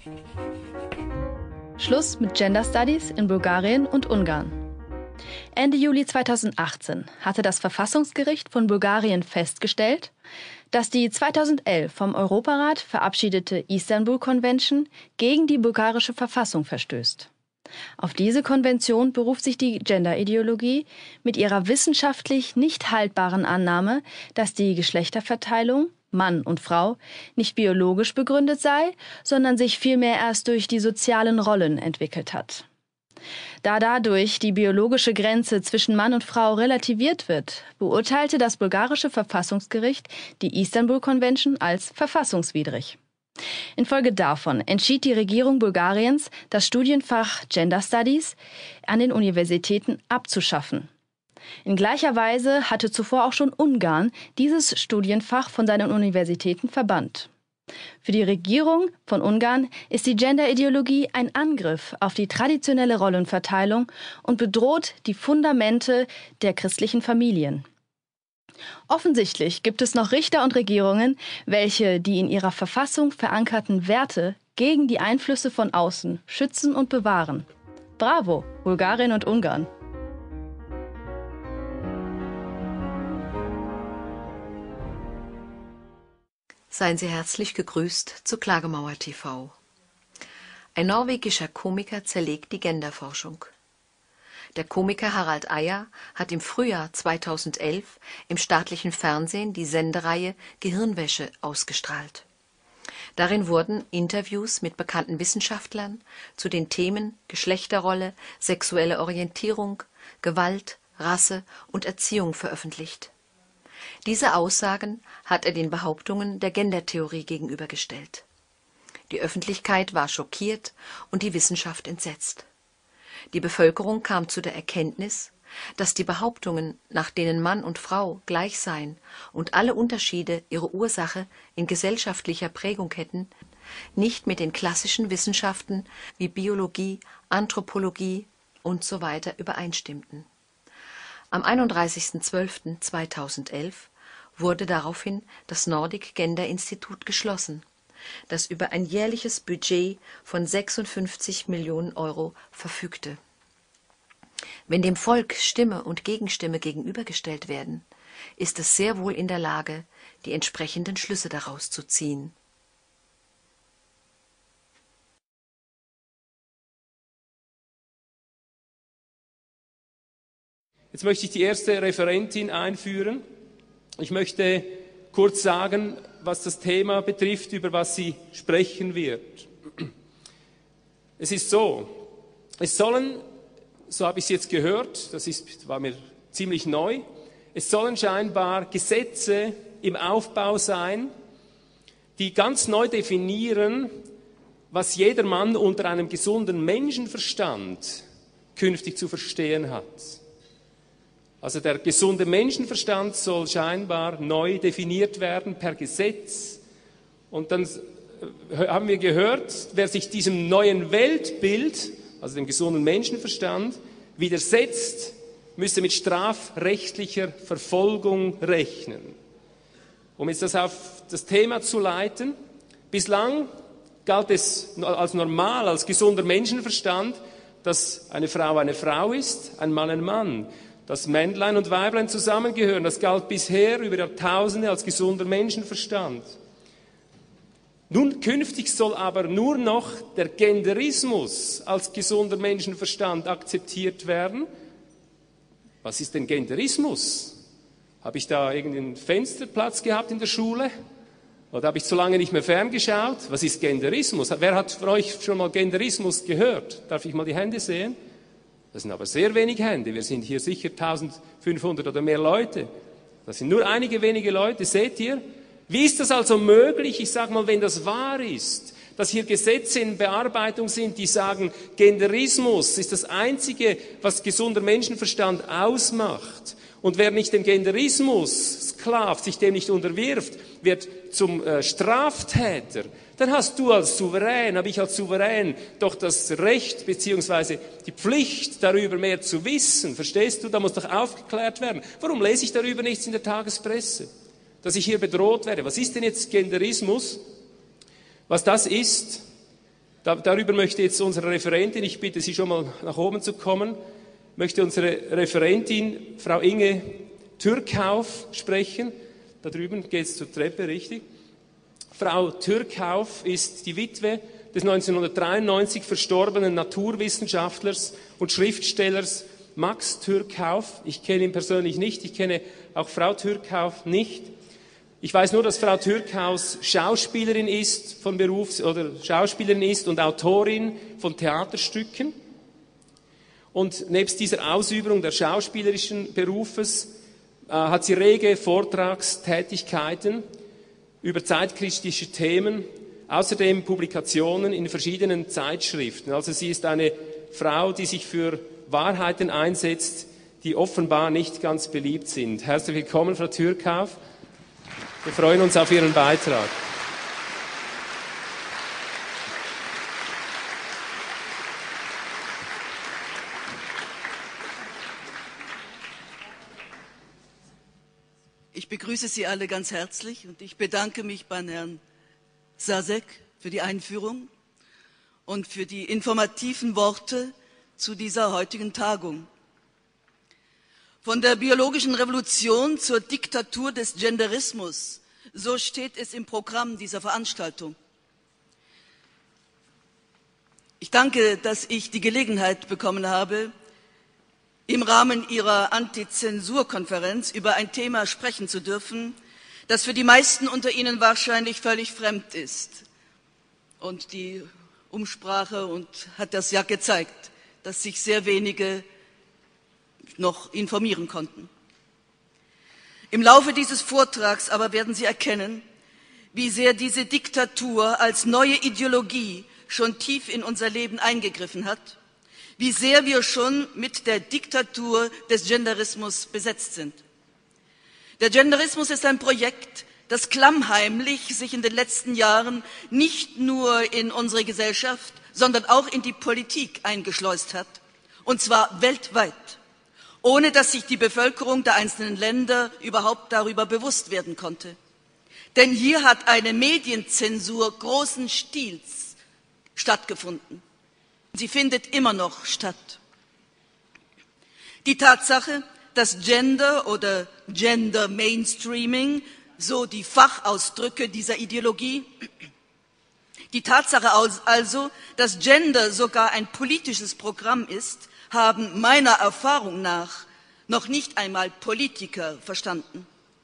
Schluss mit Gender Studies in Bulgarien und Ungarn. Ende Juli 2018 hatte das Verfassungsgericht von Bulgarien festgestellt, dass die 2011 vom Europarat verabschiedete Istanbul-Konvention gegen die bulgarische Verfassung verstößt. Auf diese Konvention beruft sich die Genderideologie mit ihrer wissenschaftlich nicht haltbaren Annahme, dass die Geschlechterverteilung Mann und Frau nicht biologisch begründet sei, sondern sich vielmehr erst durch die sozialen Rollen entwickelt hat. Da dadurch die biologische Grenze zwischen Mann und Frau relativiert wird, beurteilte das bulgarische Verfassungsgericht die Istanbul-Konvention als verfassungswidrig. Infolge davon entschied die Regierung Bulgariens, das Studienfach Gender Studies an den Universitäten abzuschaffen. In gleicher Weise hatte zuvor auch schon Ungarn dieses Studienfach von seinen Universitäten verbannt. Für die Regierung von Ungarn ist die Genderideologie ein Angriff auf die traditionelle Rollenverteilung und bedroht die Fundamente der christlichen Familien. Offensichtlich gibt es noch Richter und Regierungen, welche die in ihrer Verfassung verankerten Werte gegen die Einflüsse von außen schützen und bewahren. Bravo, Bulgarien und Ungarn! Seien Sie herzlich gegrüßt zu Klagemauer TV. Ein norwegischer Komiker zerlegt die Genderforschung. Der Komiker Harald Eia hat im Frühjahr 2011 im staatlichen Fernsehen die Sendereihe Gehirnwäsche ausgestrahlt. Darin wurden Interviews mit bekannten Wissenschaftlern zu den Themen Geschlechterrolle, sexuelle Orientierung, Gewalt, Rasse und Erziehung veröffentlicht. Diese Aussagen hat er den Behauptungen der Gendertheorie gegenübergestellt. Die Öffentlichkeit war schockiert und die Wissenschaft entsetzt. Die Bevölkerung kam zu der Erkenntnis, dass die Behauptungen, nach denen Mann und Frau gleich seien und alle Unterschiede ihre Ursache in gesellschaftlicher Prägung hätten, nicht mit den klassischen Wissenschaften wie Biologie, Anthropologie usw. übereinstimmten. Am 31.12.2011 wurde daraufhin das Nordic Gender Institut geschlossen, das über ein jährliches Budget von 56 Millionen Euro verfügte. Wenn dem Volk Stimme und Gegenstimme gegenübergestellt werden, ist es sehr wohl in der Lage, die entsprechenden Schlüsse daraus zu ziehen. Jetzt möchte ich die erste Referentin einführen. Ich möchte kurz sagen, was das Thema betrifft, über was sie sprechen wird. Es ist so, es sollen, so habe ich es jetzt gehört, war mir ziemlich neu, es sollen scheinbar Gesetze im Aufbau sein, die ganz neu definieren, was jeder Mann unter einem gesunden Menschenverstand künftig zu verstehen hat. Also der gesunde Menschenverstand soll scheinbar neu definiert werden per Gesetz. Und dann haben wir gehört, wer sich diesem neuen Weltbild, also dem gesunden Menschenverstand, widersetzt, müsse mit strafrechtlicher Verfolgung rechnen. Um jetzt das auf das Thema zu leiten, bislang galt es als normal, als gesunder Menschenverstand, dass eine Frau ist, ein Mann, dass Männlein und Weiblein zusammengehören. Das galt bisher über Jahrtausende als gesunder Menschenverstand. Nun künftig soll aber nur noch der Genderismus als gesunder Menschenverstand akzeptiert werden. Was ist denn Genderismus? Habe ich da irgendeinen Fensterplatz gehabt in der Schule? Oder habe ich zu lange nicht mehr ferngeschaut? Was ist Genderismus? Wer hat von euch schon mal Genderismus gehört? Darf ich mal die Hände sehen? Das sind aber sehr wenig Hände. Wir sind hier sicher 1500 oder mehr Leute. Das sind nur einige wenige Leute, seht ihr? Wie ist das also möglich, ich sage mal, wenn das wahr ist, dass hier Gesetze in Bearbeitung sind, die sagen, Genderismus ist das Einzige, was gesunder Menschenverstand ausmacht. Und wer nicht dem Genderismus sklavt, sich dem nicht unterwirft, wird zum Straftäter. Dann hast du als Souverän, habe ich als Souverän doch das Recht bzw. die Pflicht, darüber mehr zu wissen. Verstehst du? Da muss doch aufgeklärt werden. Warum lese ich darüber nichts in der Tagespresse? Dass ich hier bedroht werde. Was ist denn jetzt Genderismus? Was das ist, Darüber möchte jetzt unsere Referentin, ich bitte Sie schon mal nach oben zu kommen, möchte unsere Referentin, Frau Inge Türkhauf, sprechen. Da drüben geht es zur Treppe, richtig? Frau Türkhauf ist die Witwe des 1993 verstorbenen Naturwissenschaftlers und Schriftstellers Max Türkhauf. Ich kenne ihn persönlich nicht, ich kenne auch Frau Türkhauf nicht. Ich weiß nur, dass Frau Türkhaus Schauspielerin ist von Beruf oder Schauspielerin ist und Autorin von Theaterstücken. Und nebst dieser Ausübung der schauspielerischen Berufes hat sie rege Vortragstätigkeiten über zeitkritische Themen, außerdem Publikationen in verschiedenen Zeitschriften. Also sie ist eine Frau, die sich für Wahrheiten einsetzt, die offenbar nicht ganz beliebt sind. Herzlich willkommen, Frau Türkhauf. Wir freuen uns auf Ihren Beitrag. Ich begrüße Sie alle ganz herzlich und ich bedanke mich bei Herrn Sasek für die Einführung und für die informativen Worte zu dieser heutigen Tagung. Von der biologischen Revolution zur Diktatur des Genderismus, so steht es im Programm dieser Veranstaltung. Ich danke, dass ich die Gelegenheit bekommen habe, im Rahmen Ihrer Antizensurkonferenz über ein Thema sprechen zu dürfen, das für die meisten unter Ihnen wahrscheinlich völlig fremd ist. Und die Umsprache hat das ja gezeigt, dass sich sehr wenige noch informieren konnten. Im Laufe dieses Vortrags aber werden Sie erkennen, wie sehr diese Diktatur als neue Ideologie schon tief in unser Leben eingegriffen hat, wie sehr wir schon mit der Diktatur des Genderismus besetzt sind. Der Genderismus ist ein Projekt, das klammheimlich sich in den letzten Jahren nicht nur in unsere Gesellschaft, sondern auch in die Politik eingeschleust hat, und zwar weltweit, ohne dass sich die Bevölkerung der einzelnen Länder überhaupt darüber bewusst werden konnte. Denn hier hat eine Medienzensur großen Stils stattgefunden. Sie findet immer noch statt. Die Tatsache, dass Gender oder Gender Mainstreaming, so die Fachausdrücke dieser Ideologie, die Tatsache also, dass Gender sogar ein politisches Programm ist, haben meiner Erfahrung nach noch nicht einmal Politiker verstanden.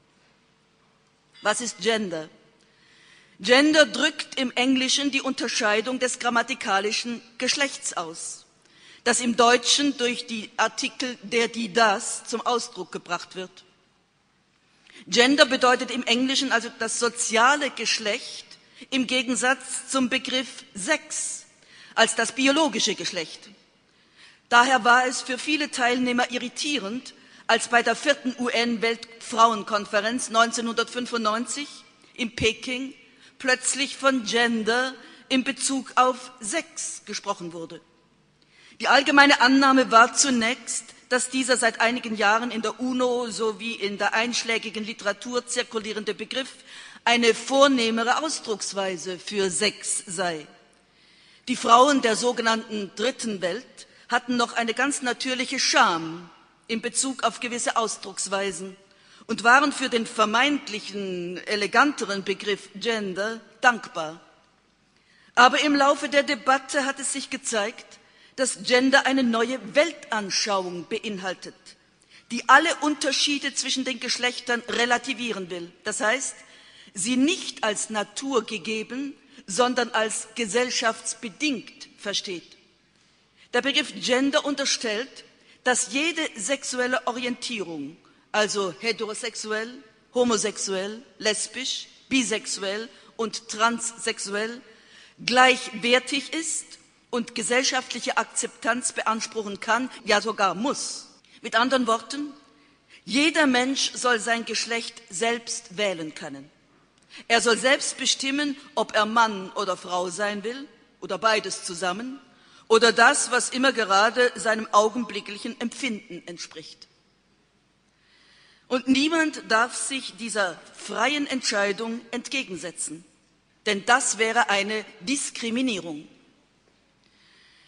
Was ist Gender? Gender drückt im Englischen die Unterscheidung des grammatikalischen Geschlechts aus, das im Deutschen durch die Artikel der, die, das zum Ausdruck gebracht wird. Gender bedeutet im Englischen also das soziale Geschlecht im Gegensatz zum Begriff Sex als das biologische Geschlecht. Daher war es für viele Teilnehmer irritierend, als bei der 4. UN-Weltfrauenkonferenz 1995 in Peking plötzlich von Gender in Bezug auf Sex gesprochen wurde. Die allgemeine Annahme war zunächst, dass dieser seit einigen Jahren in der UNO sowie in der einschlägigen Literatur zirkulierende Begriff eine vornehmere Ausdrucksweise für Sex sei. Die Frauen der sogenannten Dritten Welt hatten noch eine ganz natürliche Scham in Bezug auf gewisse Ausdrucksweisen und waren für den vermeintlichen eleganteren Begriff Gender dankbar. Aber im Laufe der Debatte hat es sich gezeigt, dass Gender eine neue Weltanschauung beinhaltet, die alle Unterschiede zwischen den Geschlechtern relativieren will. Das heißt, sie nicht als naturgegeben, sondern als gesellschaftsbedingt versteht. Der Begriff Gender unterstellt, dass jede sexuelle Orientierung, also heterosexuell, homosexuell, lesbisch, bisexuell und transsexuell, gleichwertig ist und gesellschaftliche Akzeptanz beanspruchen kann, ja sogar muss. Mit anderen Worten, jeder Mensch soll sein Geschlecht selbst wählen können. Er soll selbst bestimmen, ob er Mann oder Frau sein will oder beides zusammen oder das, was immer gerade seinem augenblicklichen Empfinden entspricht. Und niemand darf sich dieser freien Entscheidung entgegensetzen, denn das wäre eine Diskriminierung.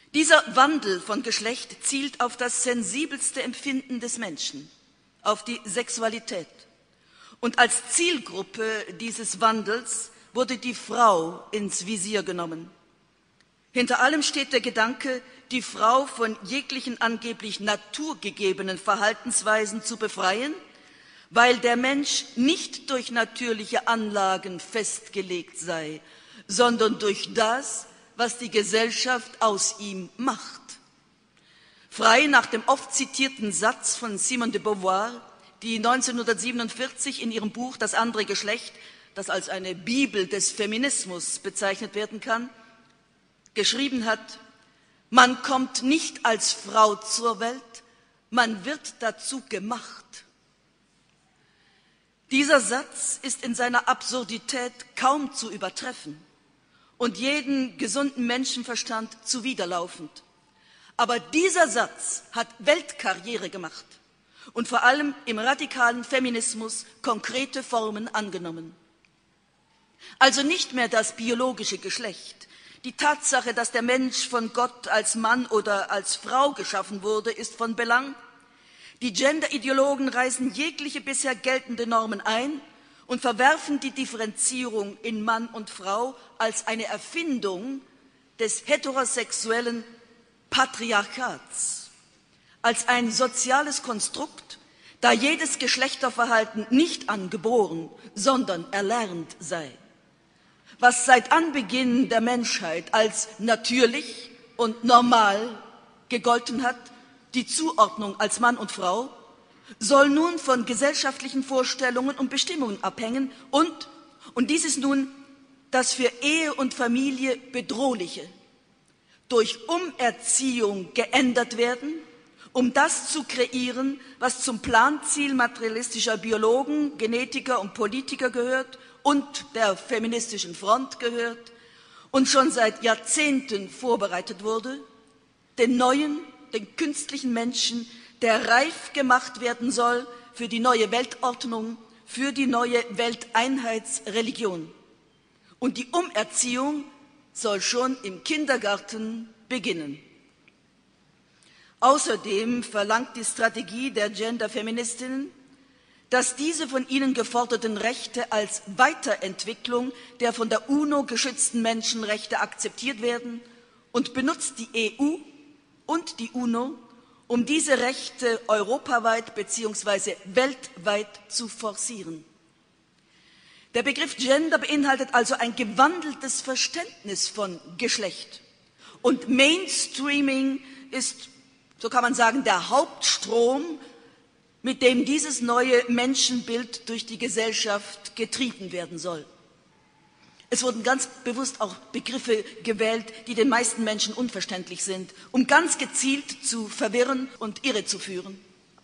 Dieser Wandel von Geschlecht zielt auf das sensibelste Empfinden des Menschen, auf die Sexualität. Und als Zielgruppe dieses Wandels wurde die Frau ins Visier genommen. Hinter allem steht der Gedanke, die Frau von jeglichen angeblich naturgegebenen Verhaltensweisen zu befreien, weil der Mensch nicht durch natürliche Anlagen festgelegt sei, sondern durch das, was die Gesellschaft aus ihm macht. Frei nach dem oft zitierten Satz von Simone de Beauvoir, die 1947 in ihrem Buch Das andere Geschlecht, das als eine Bibel des Feminismus bezeichnet werden kann, geschrieben hat: Man kommt nicht als Frau zur Welt, man wird dazu gemacht. Dieser Satz ist in seiner Absurdität kaum zu übertreffen und jeden gesunden Menschenverstand zuwiderlaufend. Aber dieser Satz hat Weltkarriere gemacht und vor allem im radikalen Feminismus konkrete Formen angenommen. Also nicht mehr das biologische Geschlecht. Die Tatsache, dass der Mensch von Gott als Mann oder als Frau geschaffen wurde, ist von Belang. Die Genderideologen reißen jegliche bisher geltende Normen ein und verwerfen die Differenzierung in Mann und Frau als eine Erfindung des heterosexuellen Patriarchats, als ein soziales Konstrukt, da jedes Geschlechterverhalten nicht angeboren, sondern erlernt sei. Was seit Anbeginn der Menschheit als natürlich und normal gegolten hat, die Zuordnung als Mann und Frau, soll nun von gesellschaftlichen Vorstellungen und Bestimmungen abhängen und dies ist nun das für Ehe und Familie Bedrohliche, durch Umerziehung geändert werden, um das zu kreieren, was zum Planziel materialistischer Biologen, Genetiker und Politiker gehört und der feministischen Front gehört und schon seit Jahrzehnten vorbereitet wurde, den neuen, den künstlichen Menschen, der reif gemacht werden soll für die neue Weltordnung, für die neue Welteinheitsreligion. Und die Umerziehung soll schon im Kindergarten beginnen. Außerdem verlangt die Strategie der Genderfeministinnen, dass diese von ihnen geforderten Rechte als Weiterentwicklung der von der UNO geschützten Menschenrechte akzeptiert werden und benutzt die EU und die UNO, um diese Rechte europaweit bzw. weltweit zu forcieren. Der Begriff Gender beinhaltet also ein gewandeltes Verständnis von Geschlecht. Und Mainstreaming ist, so kann man sagen, der Hauptstrom, mit dem dieses neue Menschenbild durch die Gesellschaft getrieben werden soll. Es wurden ganz bewusst auch Begriffe gewählt, die den meisten Menschen unverständlich sind, um ganz gezielt zu verwirren und irrezuführen.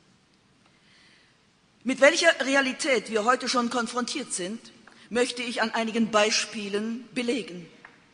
Mit welcher Realität wir heute schon konfrontiert sind, möchte ich an einigen Beispielen belegen.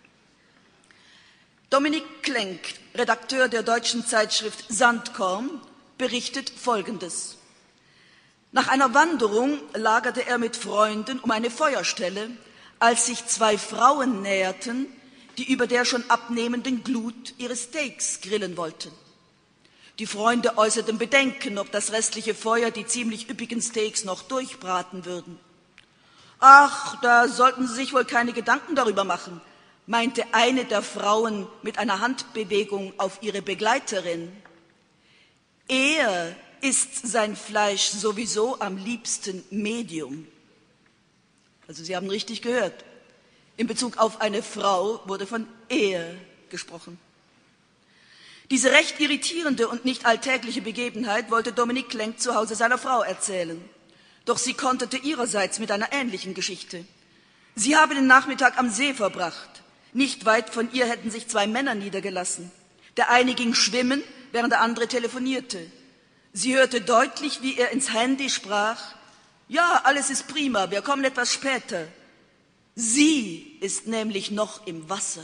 Dominik Klenk, Redakteur der deutschen Zeitschrift Sandkorn, berichtet Folgendes. Nach einer Wanderung lagerte er mit Freunden um eine Feuerstelle, als sich zwei Frauen näherten, die über der schon abnehmenden Glut ihre Steaks grillen wollten. Die Freunde äußerten Bedenken, ob das restliche Feuer die ziemlich üppigen Steaks noch durchbraten würden. Ach, da sollten Sie sich wohl keine Gedanken darüber machen, meinte eine der Frauen mit einer Handbewegung auf ihre Begleiterin. Er isst sein Fleisch sowieso am liebsten Medium. Also Sie haben richtig gehört. In Bezug auf eine Frau wurde von Ehe gesprochen. Diese recht irritierende und nicht alltägliche Begebenheit wollte Dominik Klenk zu Hause seiner Frau erzählen. Doch sie konterte ihrerseits mit einer ähnlichen Geschichte. Sie habe den Nachmittag am See verbracht. Nicht weit von ihr hätten sich zwei Männer niedergelassen. Der eine ging schwimmen, während der andere telefonierte. Sie hörte deutlich, wie er ins Handy sprach: Ja, alles ist prima, wir kommen etwas später. Sie ist nämlich noch im Wasser.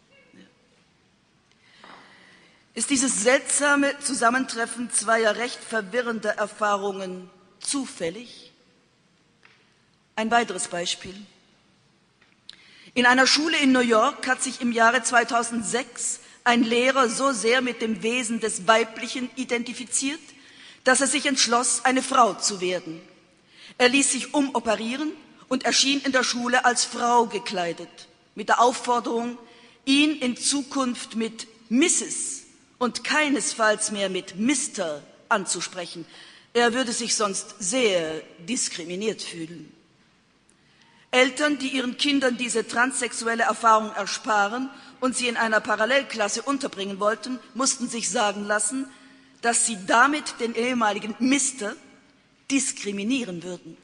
Ist dieses seltsame Zusammentreffen zweier recht verwirrender Erfahrungen zufällig? Ein weiteres Beispiel. In einer Schule in New York hat sich im Jahre 2006 ein Lehrer so sehr mit dem Wesen des Weiblichen identifiziert, dass er sich entschloss, eine Frau zu werden. Er ließ sich umoperieren und erschien in der Schule als Frau gekleidet, mit der Aufforderung, ihn in Zukunft mit Mrs. und keinesfalls mehr mit Mr. anzusprechen. Er würde sich sonst sehr diskriminiert fühlen. Eltern, die ihren Kindern diese transsexuelle Erfahrung ersparen und sie in einer Parallelklasse unterbringen wollten, mussten sich sagen lassen, dass sie damit den ehemaligen Mister diskriminieren würden.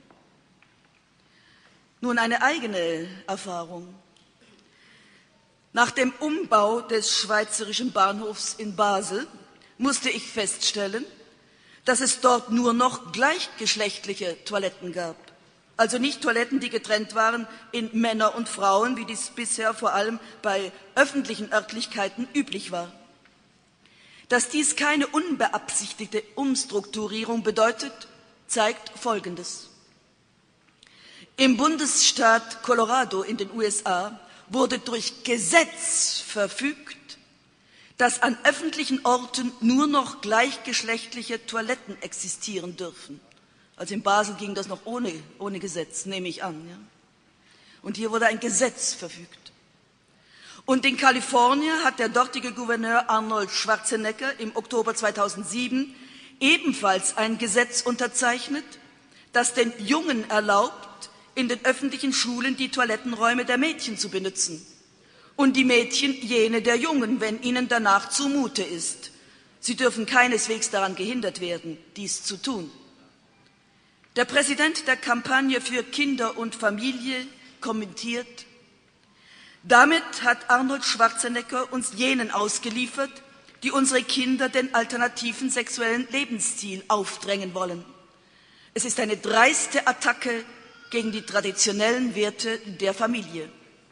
Nun eine eigene Erfahrung. Nach dem Umbau des Schweizerischen Bahnhofs in Basel musste ich feststellen, dass es dort nur noch gleichgeschlechtliche Toiletten gab. Also nicht Toiletten, die getrennt waren in Männer und Frauen, wie dies bisher vor allem bei öffentlichen Örtlichkeiten üblich war. Dass dies keine unbeabsichtigte Umstrukturierung bedeutet, zeigt Folgendes. Im Bundesstaat Colorado in den USA wurde durch Gesetz verfügt, dass an öffentlichen Orten nur noch gleichgeschlechtliche Toiletten existieren dürfen. Also in Basel ging das noch ohne Gesetz, nehme ich an. Ja? Und hier wurde ein Gesetz verfügt. Und in Kalifornien hat der dortige Gouverneur Arnold Schwarzenegger im Oktober 2007 ebenfalls ein Gesetz unterzeichnet, das den Jungen erlaubt, in den öffentlichen Schulen die Toilettenräume der Mädchen zu benutzen und die Mädchen jene der Jungen, wenn ihnen danach zumute ist. Sie dürfen keineswegs daran gehindert werden, dies zu tun. Der Präsident der Kampagne für Kinder und Familie kommentiert: Damit hat Arnold Schwarzenegger uns jenen ausgeliefert, die unsere Kinder den alternativen sexuellen Lebensstil aufdrängen wollen. Es ist eine dreiste Attacke gegen die traditionellen Werte der Familie.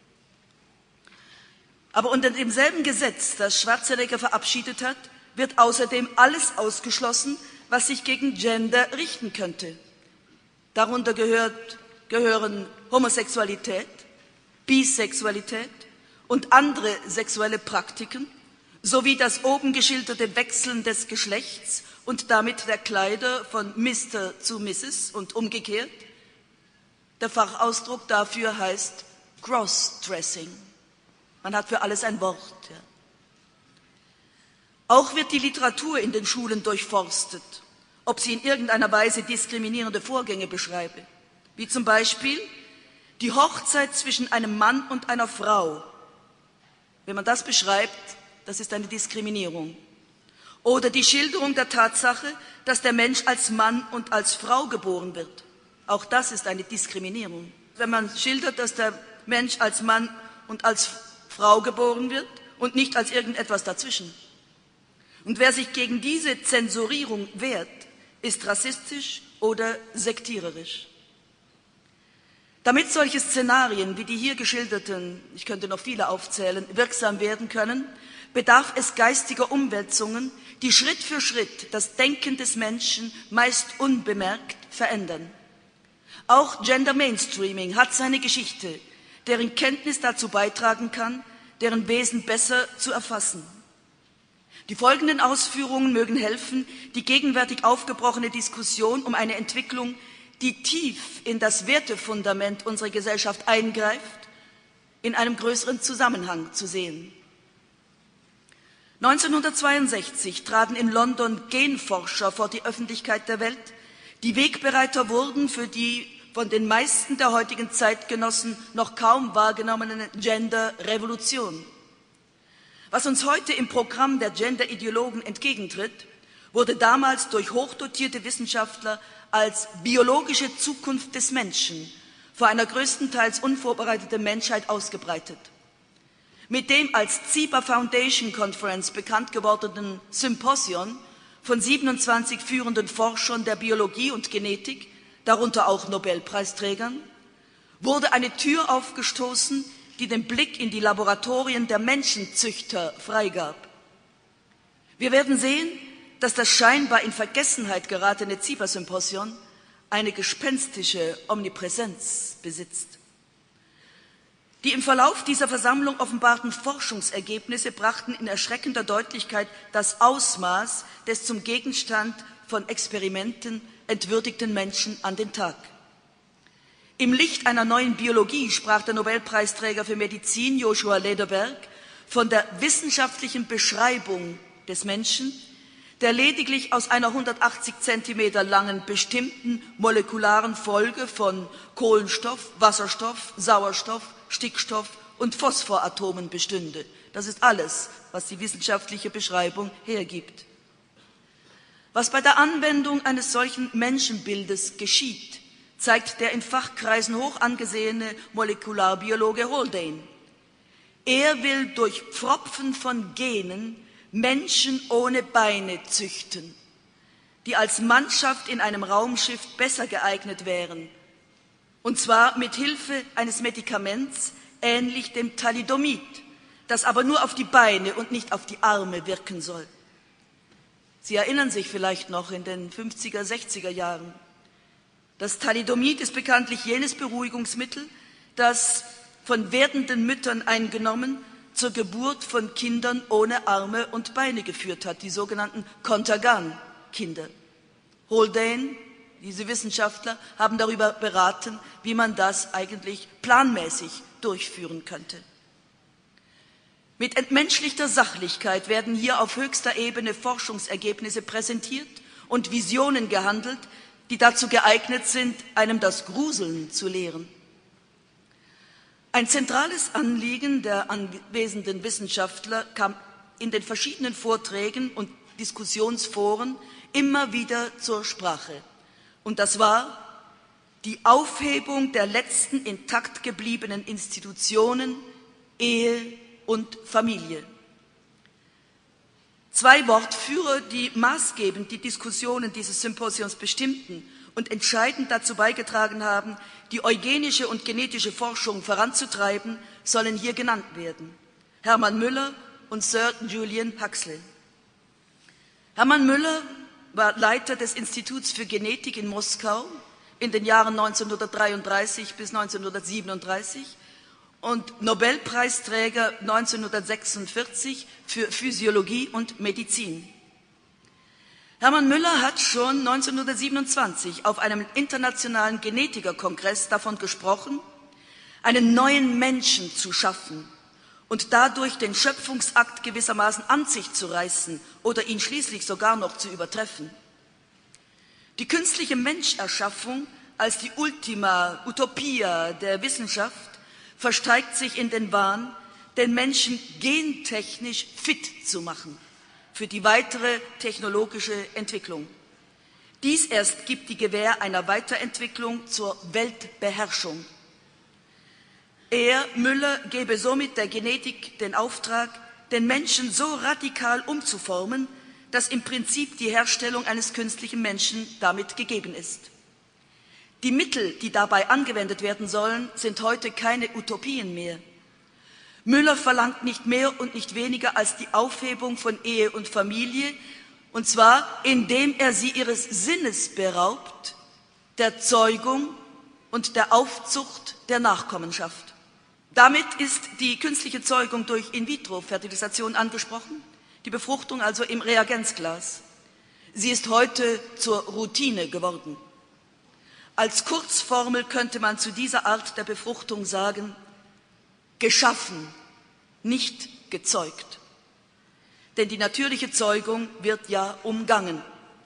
Aber unter demselben Gesetz, das Schwarzenegger verabschiedet hat, wird außerdem alles ausgeschlossen, was sich gegen Gender richten könnte. Darunter gehören Homosexualität, Bisexualität und andere sexuelle Praktiken, sowie das oben geschilderte Wechseln des Geschlechts und damit der Kleider von Mr. zu Mrs. und umgekehrt. Der Fachausdruck dafür heißt Crossdressing. Man hat für alles ein Wort. Ja. Auch wird die Literatur in den Schulen durchforstet, ob sie in irgendeiner Weise diskriminierende Vorgänge beschreibe, wie zum Beispiel die Hochzeit zwischen einem Mann und einer Frau. Wenn man das beschreibt, das ist eine Diskriminierung. Oder die Schilderung der Tatsache, dass der Mensch als Mann und als Frau geboren wird. Auch das ist eine Diskriminierung. Wenn man schildert, dass der Mensch als Mann und als Frau geboren wird und nicht als irgendetwas dazwischen. Und wer sich gegen diese Zensurierung wehrt, ist rassistisch oder sektiererisch. Damit solche Szenarien wie die hier geschilderten, ich könnte noch viele aufzählen, wirksam werden können, bedarf es geistiger Umwälzungen, die Schritt für Schritt das Denken des Menschen meist unbemerkt verändern. Auch Gender Mainstreaming hat seine Geschichte, deren Kenntnis dazu beitragen kann, deren Wesen besser zu erfassen. Die folgenden Ausführungen mögen helfen, die gegenwärtig aufgebrochene Diskussion um eine Entwicklung, die tief in das Wertefundament unserer Gesellschaft eingreift, in einem größeren Zusammenhang zu sehen. 1962 traten in London Genforscher vor die Öffentlichkeit der Welt, die Wegbereiter wurden für die von den meisten der heutigen Zeitgenossen noch kaum wahrgenommene Gender-Revolution. Was uns heute im Programm der Gender-Ideologen entgegentritt, wurde damals durch hochdotierte Wissenschaftler als biologische Zukunft des Menschen vor einer größtenteils unvorbereiteten Menschheit ausgebreitet. Mit dem als Ziba Foundation Conference bekannt gewordenen Symposion von 27 führenden Forschern der Biologie und Genetik, darunter auch Nobelpreisträgern, wurde eine Tür aufgestoßen, die den Blick in die Laboratorien der Menschenzüchter freigab. Wir werden sehen, dass das scheinbar in Vergessenheit geratene Ziba-Symposion eine gespenstische Omnipräsenz besitzt. Die im Verlauf dieser Versammlung offenbarten Forschungsergebnisse brachten in erschreckender Deutlichkeit das Ausmaß des zum Gegenstand von Experimenten entwürdigten Menschen an den Tag. Im Licht einer neuen Biologie sprach der Nobelpreisträger für Medizin Joshua Lederberg von der wissenschaftlichen Beschreibung des Menschen, der lediglich aus einer 180 Zentimeter langen bestimmten molekularen Folge von Kohlenstoff, Wasserstoff, Sauerstoff, Stickstoff und Phosphoratomen bestünde. Das ist alles, was die wissenschaftliche Beschreibung hergibt. Was bei der Anwendung eines solchen Menschenbildes geschieht, zeigt der in Fachkreisen hoch angesehene Molekularbiologe Haldane. Er will durch Pfropfen von Genen Menschen ohne Beine züchten, die als Mannschaft in einem Raumschiff besser geeignet wären, und zwar mit Hilfe eines Medikaments ähnlich dem Thalidomid, das aber nur auf die Beine und nicht auf die Arme wirken soll. Sie erinnern sich vielleicht noch in den 50er, 60er Jahren. Das Thalidomid ist bekanntlich jenes Beruhigungsmittel, das von werdenden Müttern eingenommen zur Geburt von Kindern ohne Arme und Beine geführt hat, die sogenannten Contergan-Kinder. Haldane, diese Wissenschaftler, haben darüber beraten, wie man das eigentlich planmäßig durchführen könnte. Mit entmenschlichter Sachlichkeit werden hier auf höchster Ebene Forschungsergebnisse präsentiert und Visionen gehandelt, die dazu geeignet sind, einem das Gruseln zu lehren. Ein zentrales Anliegen der anwesenden Wissenschaftler kam in den verschiedenen Vorträgen und Diskussionsforen immer wieder zur Sprache. Und das war die Aufhebung der letzten intakt gebliebenen Institutionen Ehe und Familie. Zwei Wortführer, die maßgebend die Diskussionen dieses Symposiums bestimmten und entscheidend dazu beigetragen haben, die eugenische und genetische Forschung voranzutreiben, sollen hier genannt werden: Hermann Müller und Sir Julian Huxley. Hermann Müller war Leiter des Instituts für Genetik in Moskau in den Jahren 1933 bis 1937 und Nobelpreisträger 1946 für Physiologie und Medizin. Hermann Müller hat schon 1927 auf einem internationalen Genetikerkongress davon gesprochen, einen neuen Menschen zu schaffen und dadurch den Schöpfungsakt gewissermaßen an sich zu reißen oder ihn schließlich sogar noch zu übertreffen. Die künstliche Menscherschaffung als die Ultima Utopia der Wissenschaft versteigt sich in den Wahn, den Menschen gentechnisch fit zu machen für die weitere technologische Entwicklung. Dies erst gibt die Gewähr einer Weiterentwicklung zur Weltbeherrschung. Er, Müller, gebe somit der Genetik den Auftrag, den Menschen so radikal umzuformen, dass im Prinzip die Herstellung eines künstlichen Menschen damit gegeben ist. Die Mittel, die dabei angewendet werden sollen, sind heute keine Utopien mehr. Müller verlangt nicht mehr und nicht weniger als die Aufhebung von Ehe und Familie, und zwar indem er sie ihres Sinnes beraubt, der Zeugung und der Aufzucht der Nachkommenschaft. Damit ist die künstliche Zeugung durch In-vitro-Fertilisation angesprochen, die Befruchtung also im Reagenzglas. Sie ist heute zur Routine geworden. Als Kurzformel könnte man zu dieser Art der Befruchtung sagen: geschaffen, nicht gezeugt. Denn die natürliche Zeugung wird ja umgangen.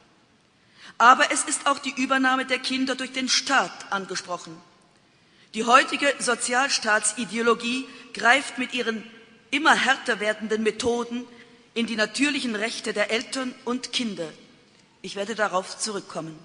Aber es ist auch die Übernahme der Kinder durch den Staat angesprochen. Die heutige Sozialstaatsideologie greift mit ihren immer härter werdenden Methoden in die natürlichen Rechte der Eltern und Kinder. Ich werde darauf zurückkommen.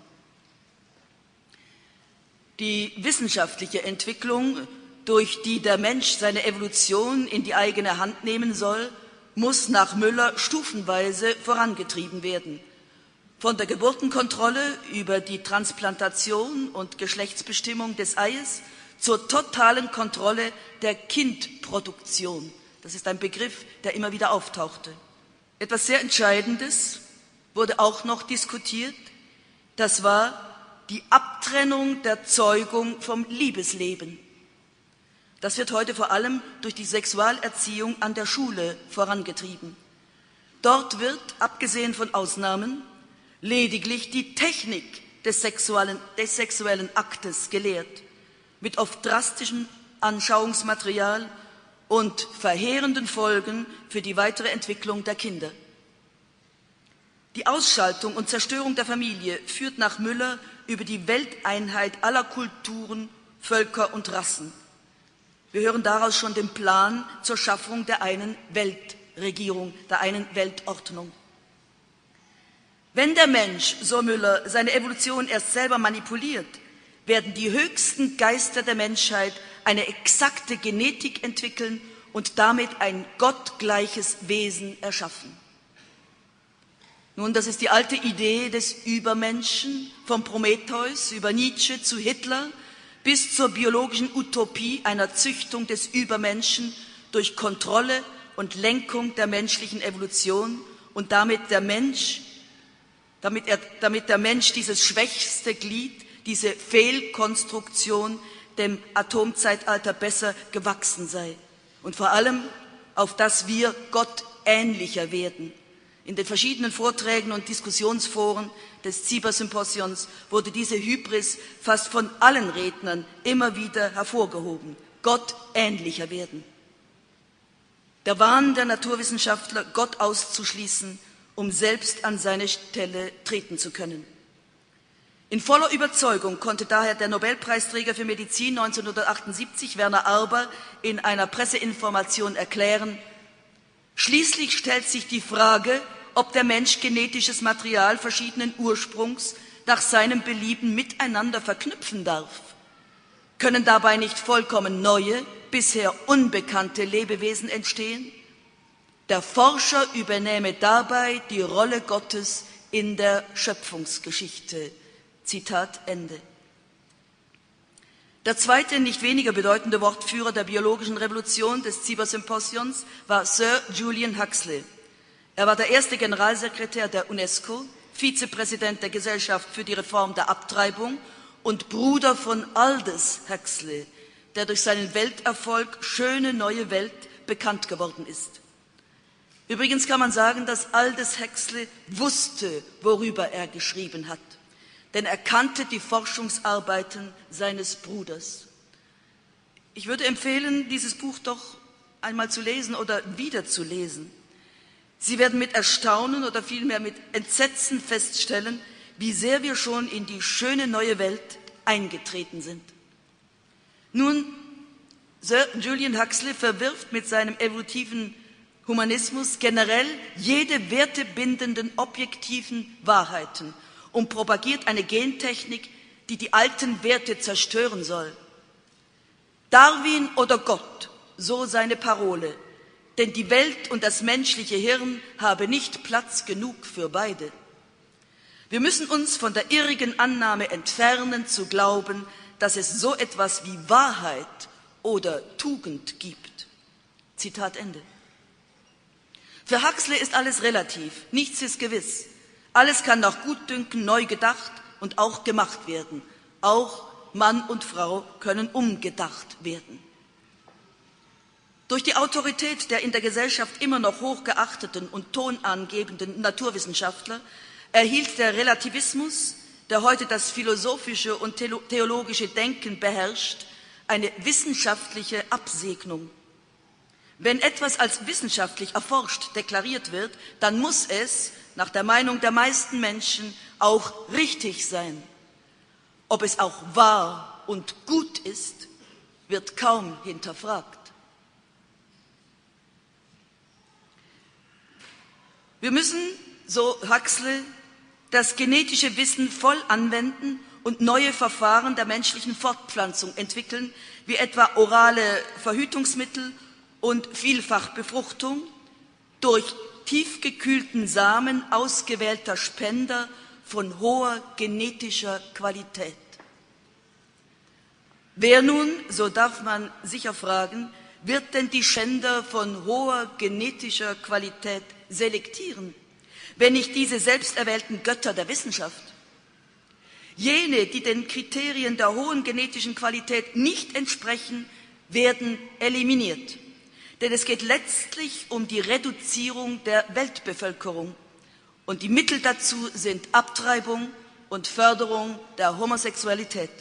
Die wissenschaftliche Entwicklung, durch die der Mensch seine Evolution in die eigene Hand nehmen soll, muss nach Müller stufenweise vorangetrieben werden. Von der Geburtenkontrolle über die Transplantation und Geschlechtsbestimmung des Eies zur totalen Kontrolle der Kindproduktion. Das ist ein Begriff, der immer wieder auftauchte. Etwas sehr Entscheidendes wurde auch noch diskutiert, das war die Abtrennung der Zeugung vom Liebesleben. Das wird heute vor allem durch die Sexualerziehung an der Schule vorangetrieben. Dort wird, abgesehen von Ausnahmen, lediglich die Technik des sexuellen Aktes gelehrt, mit oft drastischem Anschauungsmaterial und verheerenden Folgen für die weitere Entwicklung der Kinder. Die Ausschaltung und Zerstörung der Familie führt nach Müller über die Welteinheit aller Kulturen, Völker und Rassen. Wir hören daraus schon den Plan zur Schaffung der einen Weltregierung, der einen Weltordnung. Wenn der Mensch, so Müller, seine Evolution erst selber manipuliert, werden die höchsten Geister der Menschheit eine exakte Genetik entwickeln und damit ein gottgleiches Wesen erschaffen. Nun, das ist die alte Idee des Übermenschen, vom Prometheus über Nietzsche zu Hitler bis zur biologischen Utopie einer Züchtung des Übermenschen durch Kontrolle und Lenkung der menschlichen Evolution und damit der Mensch dieses schwächste Glied, diese Fehlkonstruktion dem Atomzeitalter besser gewachsen sei und vor allem auf das wir Gott ähnlicher werden. In den verschiedenen Vorträgen und Diskussionsforen des Ziber-Symposions wurde diese Hybris fast von allen Rednern immer wieder hervorgehoben. Gott ähnlicher werden. Der Wahn der Naturwissenschaftler, Gott auszuschließen, um selbst an seine Stelle treten zu können. In voller Überzeugung konnte daher der Nobelpreisträger für Medizin 1978, Werner Arber, in einer Presseinformation erklären: Schließlich stellt sich die Frage, ob der Mensch genetisches Material verschiedenen Ursprungs nach seinem Belieben miteinander verknüpfen darf. Können dabei nicht vollkommen neue, bisher unbekannte Lebewesen entstehen? Der Forscher übernehme dabei die Rolle Gottes in der Schöpfungsgeschichte. Zitat Ende. Der zweite, nicht weniger bedeutende Wortführer der biologischen Revolution des Ziber-Symposions war Sir Julian Huxley. Er war der erste Generalsekretär der UNESCO, Vizepräsident der Gesellschaft für die Reform der Abtreibung und Bruder von Aldous Huxley, der durch seinen Welterfolg Schöne neue Welt bekannt geworden ist. Übrigens kann man sagen, dass Aldous Huxley wusste, worüber er geschrieben hat, denn er kannte die Forschungsarbeiten seines Bruders. Ich würde empfehlen, dieses Buch doch einmal zu lesen oder wieder zu lesen. Sie werden mit Erstaunen oder vielmehr mit Entsetzen feststellen, wie sehr wir schon in die schöne neue Welt eingetreten sind. Nun, Sir Julian Huxley verwirft mit seinem evolutiven Humanismus generell jede wertebindenden objektiven Wahrheiten und propagiert eine Gentechnik, die die alten Werte zerstören soll. Darwin oder Gott, so seine Parole, denn die Welt und das menschliche Hirn habe nicht Platz genug für beide. Wir müssen uns von der irrigen Annahme entfernen, zu glauben, dass es so etwas wie Wahrheit oder Tugend gibt. Zitat Ende. Für Huxley ist alles relativ, nichts ist gewiss. Alles kann nach Gutdünken neu gedacht und auch gemacht werden. Auch Mann und Frau können umgedacht werden. Durch die Autorität der in der Gesellschaft immer noch hochgeachteten und tonangebenden Naturwissenschaftler erhielt der Relativismus, der heute das philosophische und theologische Denken beherrscht, eine wissenschaftliche Absegnung. Wenn etwas als wissenschaftlich erforscht deklariert wird, dann muss es, nach der Meinung der meisten Menschen, auch richtig sein. Ob es auch wahr und gut ist, wird kaum hinterfragt. Wir müssen, so Huxley, das genetische Wissen voll anwenden und neue Verfahren der menschlichen Fortpflanzung entwickeln, wie etwa orale Verhütungsmittel und Vielfachbefruchtung durch tiefgekühlten Samen ausgewählter Spender von hoher genetischer Qualität. Wer nun, so darf man sicher fragen, wird denn die Spender von hoher genetischer Qualität selektieren, wenn nicht diese selbsterwählten Götter der Wissenschaft? Jene, die den Kriterien der hohen genetischen Qualität nicht entsprechen, werden eliminiert. Denn es geht letztlich um die Reduzierung der Weltbevölkerung. Und die Mittel dazu sind Abtreibung und Förderung der Homosexualität.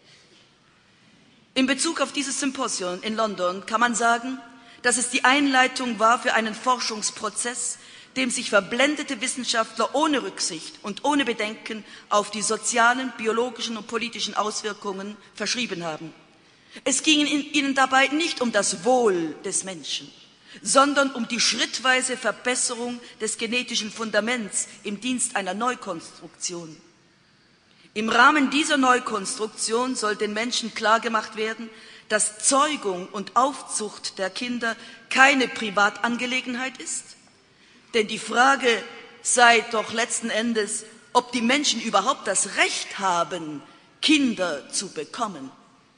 In Bezug auf dieses Symposium in London kann man sagen, dass es die Einleitung war für einen Forschungsprozess, dem sich verblendete Wissenschaftler ohne Rücksicht und ohne Bedenken auf die sozialen, biologischen und politischen Auswirkungen verschrieben haben. Es ging ihnen dabei nicht um das Wohl des Menschen, sondern um die schrittweise Verbesserung des genetischen Fundaments im Dienst einer Neukonstruktion. Im Rahmen dieser Neukonstruktion soll den Menschen klargemacht werden, dass Zeugung und Aufzucht der Kinder keine Privatangelegenheit ist. Denn die Frage sei doch letzten Endes, ob die Menschen überhaupt das Recht haben, Kinder zu bekommen.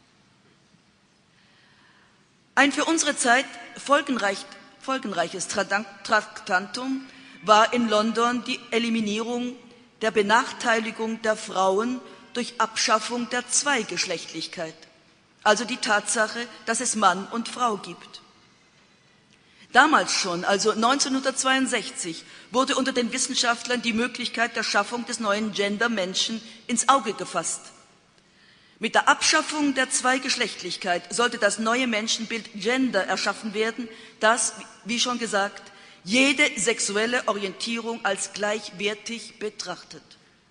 Ein für unsere Zeit folgenreiches Traktantum war in London die Eliminierung der Benachteiligung der Frauen durch Abschaffung der Zweigeschlechtlichkeit, also die Tatsache, dass es Mann und Frau gibt. Damals schon, also 1962, wurde unter den Wissenschaftlern die Möglichkeit der Schaffung des neuen Gender-Menschen ins Auge gefasst. Mit der Abschaffung der Zweigeschlechtlichkeit sollte das neue Menschenbild Gender erschaffen werden, das, wie schon gesagt, jede sexuelle Orientierung als gleichwertig betrachtet.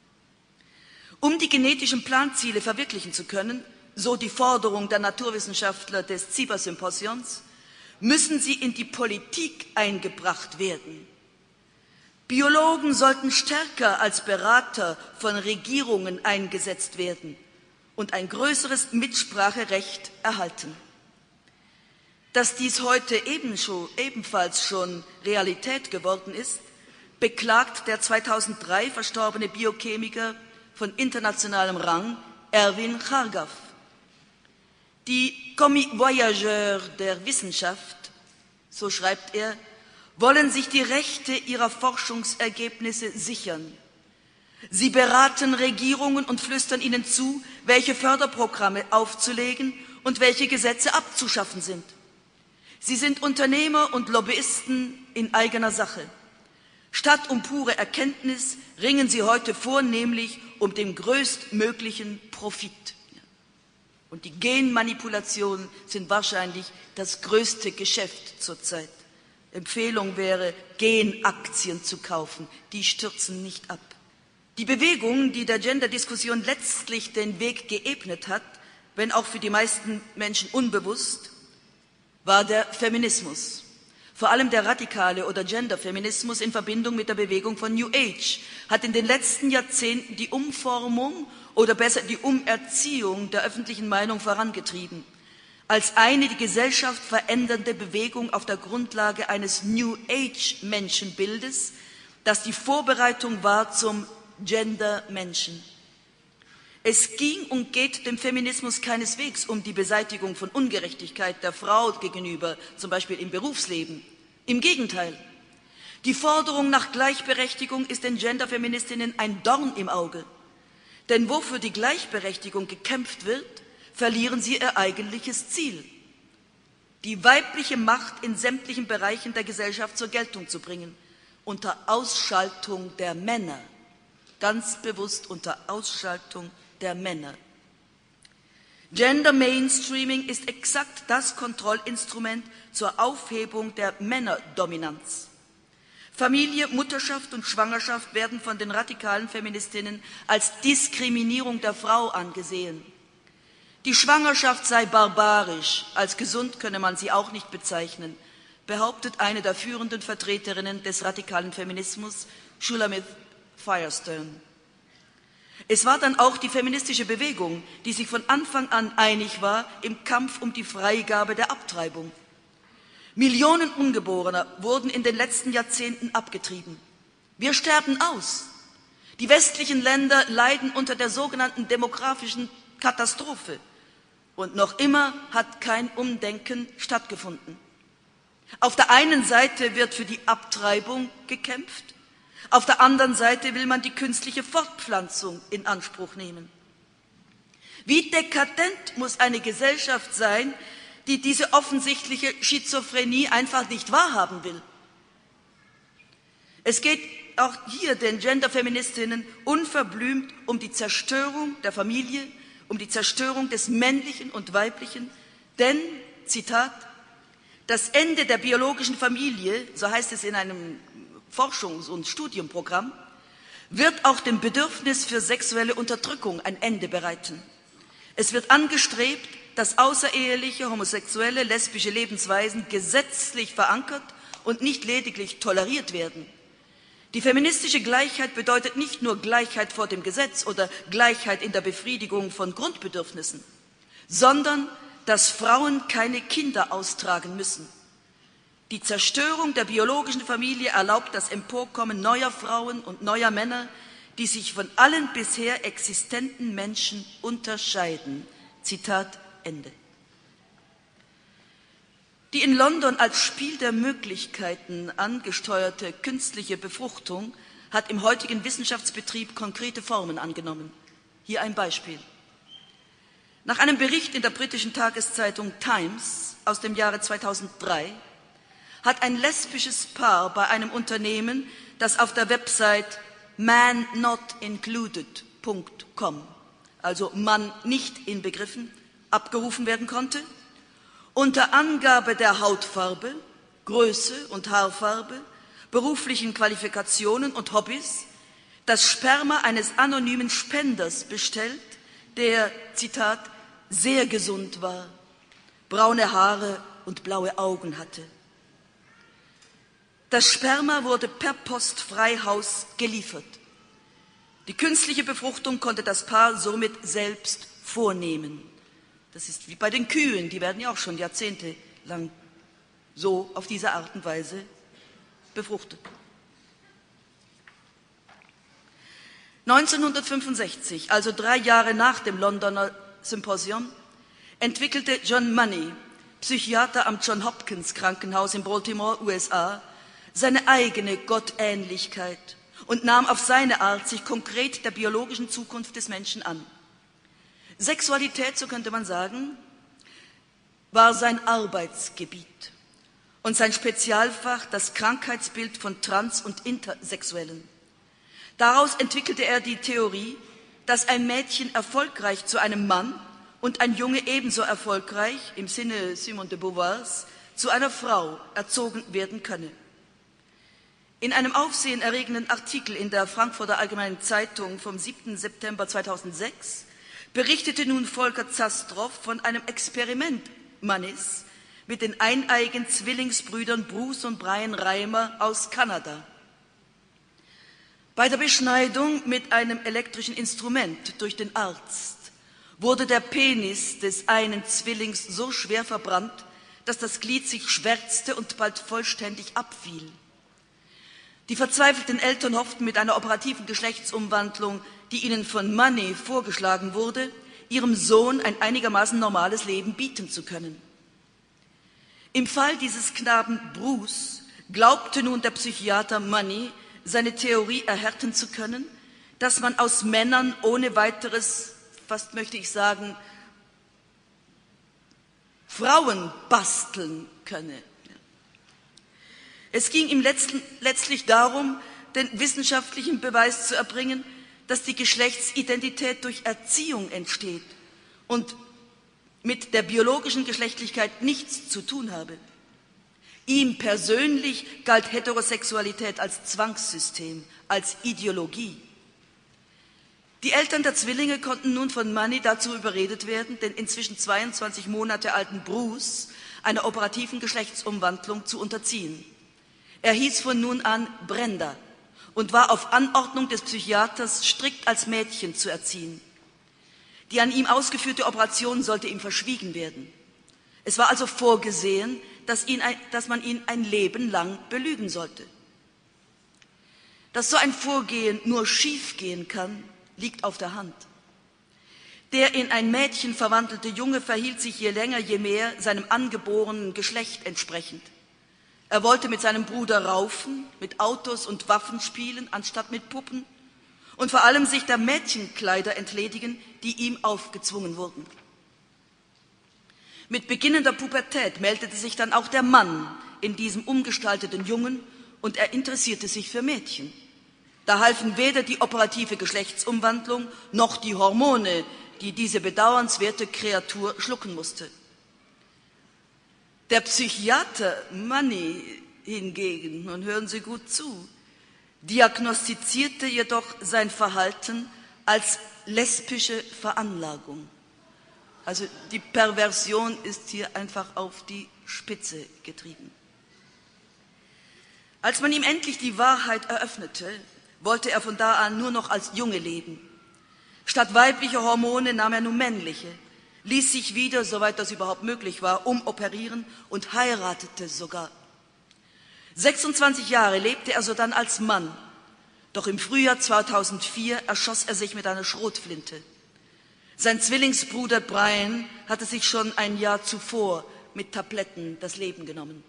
Um die genetischen Planziele verwirklichen zu können, so die Forderung der Naturwissenschaftler des CIBA-Symposions, müssen sie in die Politik eingebracht werden. Biologen sollten stärker als Berater von Regierungen eingesetzt werden und ein größeres Mitspracherecht erhalten. Dass dies heute ebenfalls schon Realität geworden ist, beklagt der 2003 verstorbene Biochemiker von internationalem Rang, Erwin Chargaff. Die Commis Voyageurs der Wissenschaft, so schreibt er, wollen sich die Rechte ihrer Forschungsergebnisse sichern. Sie beraten Regierungen und flüstern ihnen zu, welche Förderprogramme aufzulegen und welche Gesetze abzuschaffen sind. Sie sind Unternehmer und Lobbyisten in eigener Sache. Statt um pure Erkenntnis ringen sie heute vornehmlich um den größtmöglichen Profit. Und die Genmanipulationen sind wahrscheinlich das größte Geschäft zurzeit. Empfehlung wäre, Genaktien zu kaufen. Die stürzen nicht ab. Die Bewegung, die der Gender-Diskussion letztlich den Weg geebnet hat, wenn auch für die meisten Menschen unbewusst, war der Feminismus. Vor allem der radikale oder Gender-Feminismus in Verbindung mit der Bewegung von New Age hat in den letzten Jahrzehnten die Umformung oder besser die Umerziehung der öffentlichen Meinung vorangetrieben. Als eine die Gesellschaft verändernde Bewegung auf der Grundlage eines New Age-Menschenbildes, das die Vorbereitung war zum Gender-Menschen. Es ging und geht dem Feminismus keineswegs um die Beseitigung von Ungerechtigkeit der Frau gegenüber, zum Beispiel im Berufsleben. Im Gegenteil. Die Forderung nach Gleichberechtigung ist den Genderfeministinnen ein Dorn im Auge. Denn wo für die Gleichberechtigung gekämpft wird, verlieren sie ihr eigentliches Ziel: die weibliche Macht in sämtlichen Bereichen der Gesellschaft zur Geltung zu bringen, unter Ausschaltung der Männer. Ganz bewusst unter Ausschaltung der Männer. Gender Mainstreaming ist exakt das Kontrollinstrument zur Aufhebung der Männerdominanz. Familie, Mutterschaft und Schwangerschaft werden von den radikalen Feministinnen als Diskriminierung der Frau angesehen. Die Schwangerschaft sei barbarisch, als gesund könne man sie auch nicht bezeichnen, behauptet eine der führenden Vertreterinnen des radikalen Feminismus, Shulamith Firestone. Es war dann auch die feministische Bewegung, die sich von Anfang an einig war im Kampf um die Freigabe der Abtreibung. Millionen Ungeborener wurden in den letzten Jahrzehnten abgetrieben. Wir sterben aus. Die westlichen Länder leiden unter der sogenannten demografischen Katastrophe. Und noch immer hat kein Umdenken stattgefunden. Auf der einen Seite wird für die Abtreibung gekämpft, auf der anderen Seite will man die künstliche Fortpflanzung in Anspruch nehmen. Wie dekadent muss eine Gesellschaft sein, die diese offensichtliche Schizophrenie einfach nicht wahrhaben will. Es geht auch hier den Genderfeministinnen unverblümt um die Zerstörung der Familie, um die Zerstörung des Männlichen und Weiblichen, denn, Zitat, das Ende der biologischen Familie, so heißt es in einem Forschungs- und Studienprogramm, wird auch dem Bedürfnis für sexuelle Unterdrückung ein Ende bereiten. Es wird angestrebt, dass außereheliche, homosexuelle, lesbische Lebensweisen gesetzlich verankert und nicht lediglich toleriert werden. Die feministische Gleichheit bedeutet nicht nur Gleichheit vor dem Gesetz oder Gleichheit in der Befriedigung von Grundbedürfnissen, sondern dass Frauen keine Kinder austragen müssen. Die Zerstörung der biologischen Familie erlaubt das Emporkommen neuer Frauen und neuer Männer, die sich von allen bisher existenten Menschen unterscheiden. Zitat Ende. Die in London als Spiel der Möglichkeiten angesteuerte künstliche Befruchtung hat im heutigen Wissenschaftsbetrieb konkrete Formen angenommen. Hier ein Beispiel. Nach einem Bericht in der britischen Tageszeitung Times aus dem Jahre 2003 hat ein lesbisches Paar bei einem Unternehmen, das auf der Website mannotincluded.com, also Mann nicht inbegriffen, abgerufen werden konnte, unter Angabe der Hautfarbe, Größe und Haarfarbe, beruflichen Qualifikationen und Hobbys das Sperma eines anonymen Spenders bestellt, der, Zitat, sehr gesund war, braune Haare und blaue Augen hatte. Das Sperma wurde per Postfreihaus geliefert. Die künstliche Befruchtung konnte das Paar somit selbst vornehmen. Das ist wie bei den Kühen, die werden ja auch schon jahrzehntelang so auf diese Art und Weise befruchtet. 1965, also 3 Jahre nach dem Londoner Symposium, entwickelte John Money, Psychiater am Johns Hopkins Krankenhaus in Baltimore, USA, seine eigene Gottähnlichkeit und nahm auf seine Art sich konkret der biologischen Zukunft des Menschen an. Sexualität, so könnte man sagen, war sein Arbeitsgebiet und sein Spezialfach das Krankheitsbild von Trans- und Intersexuellen. Daraus entwickelte er die Theorie, dass ein Mädchen erfolgreich zu einem Mann und ein Junge ebenso erfolgreich, im Sinne Simone de Beauvoirs, zu einer Frau erzogen werden könne. In einem aufsehenerregenden Artikel in der Frankfurter Allgemeinen Zeitung vom 7. September 2006 berichtete nun Volker Zastrow von einem Experiment Mannis mit den eineigen Zwillingsbrüdern Bruce und Brian Reimer aus Kanada. Bei der Beschneidung mit einem elektrischen Instrument durch den Arzt wurde der Penis des einen Zwillings so schwer verbrannt, dass das Glied sich schwärzte und bald vollständig abfiel. Die verzweifelten Eltern hofften mit einer operativen Geschlechtsumwandlung, die ihnen von Money vorgeschlagen wurde, ihrem Sohn ein einigermaßen normales Leben bieten zu können. Im Fall dieses Knaben Bruce glaubte nun der Psychiater Money, seine Theorie erhärten zu können, dass man aus Männern ohne weiteres, fast möchte ich sagen, Frauen basteln könne. Es ging ihm letztlich darum, den wissenschaftlichen Beweis zu erbringen, dass die Geschlechtsidentität durch Erziehung entsteht und mit der biologischen Geschlechtlichkeit nichts zu tun habe. Ihm persönlich galt Heterosexualität als Zwangssystem, als Ideologie. Die Eltern der Zwillinge konnten nun von Money dazu überredet werden, den inzwischen 22 Monate alten Bruce einer operativen Geschlechtsumwandlung zu unterziehen. Er hieß von nun an Brenda und war auf Anordnung des Psychiaters strikt als Mädchen zu erziehen. Die an ihm ausgeführte Operation sollte ihm verschwiegen werden. Es war also vorgesehen, dass man ihn ein Leben lang belügen sollte. Dass so ein Vorgehen nur schiefgehen kann, liegt auf der Hand. Der in ein Mädchen verwandelte Junge verhielt sich je länger, je mehr seinem angeborenen Geschlecht entsprechend. Er wollte mit seinem Bruder raufen, mit Autos und Waffen spielen, anstatt mit Puppen, und vor allem sich der Mädchenkleider entledigen, die ihm aufgezwungen wurden. Mit beginnender Pubertät meldete sich dann auch der Mann in diesem umgestalteten Jungen und er interessierte sich für Mädchen. Da halfen weder die operative Geschlechtsumwandlung noch die Hormone, die diese bedauernswerte Kreatur schlucken musste. Der Psychiater Money hingegen, nun hören Sie gut zu, diagnostizierte jedoch sein Verhalten als lesbische Veranlagung. Also die Perversion ist hier einfach auf die Spitze getrieben. Als man ihm endlich die Wahrheit eröffnete, wollte er von da an nur noch als Junge leben. Statt weiblicher Hormone nahm er nun männliche, ließ sich wieder, soweit das überhaupt möglich war, umoperieren und heiratete sogar. 26 Jahre lebte er sodann als Mann, doch im Frühjahr 2004 erschoss er sich mit einer Schrotflinte. Sein Zwillingsbruder Brian hatte sich schon ein Jahr zuvor mit Tabletten das Leben genommen.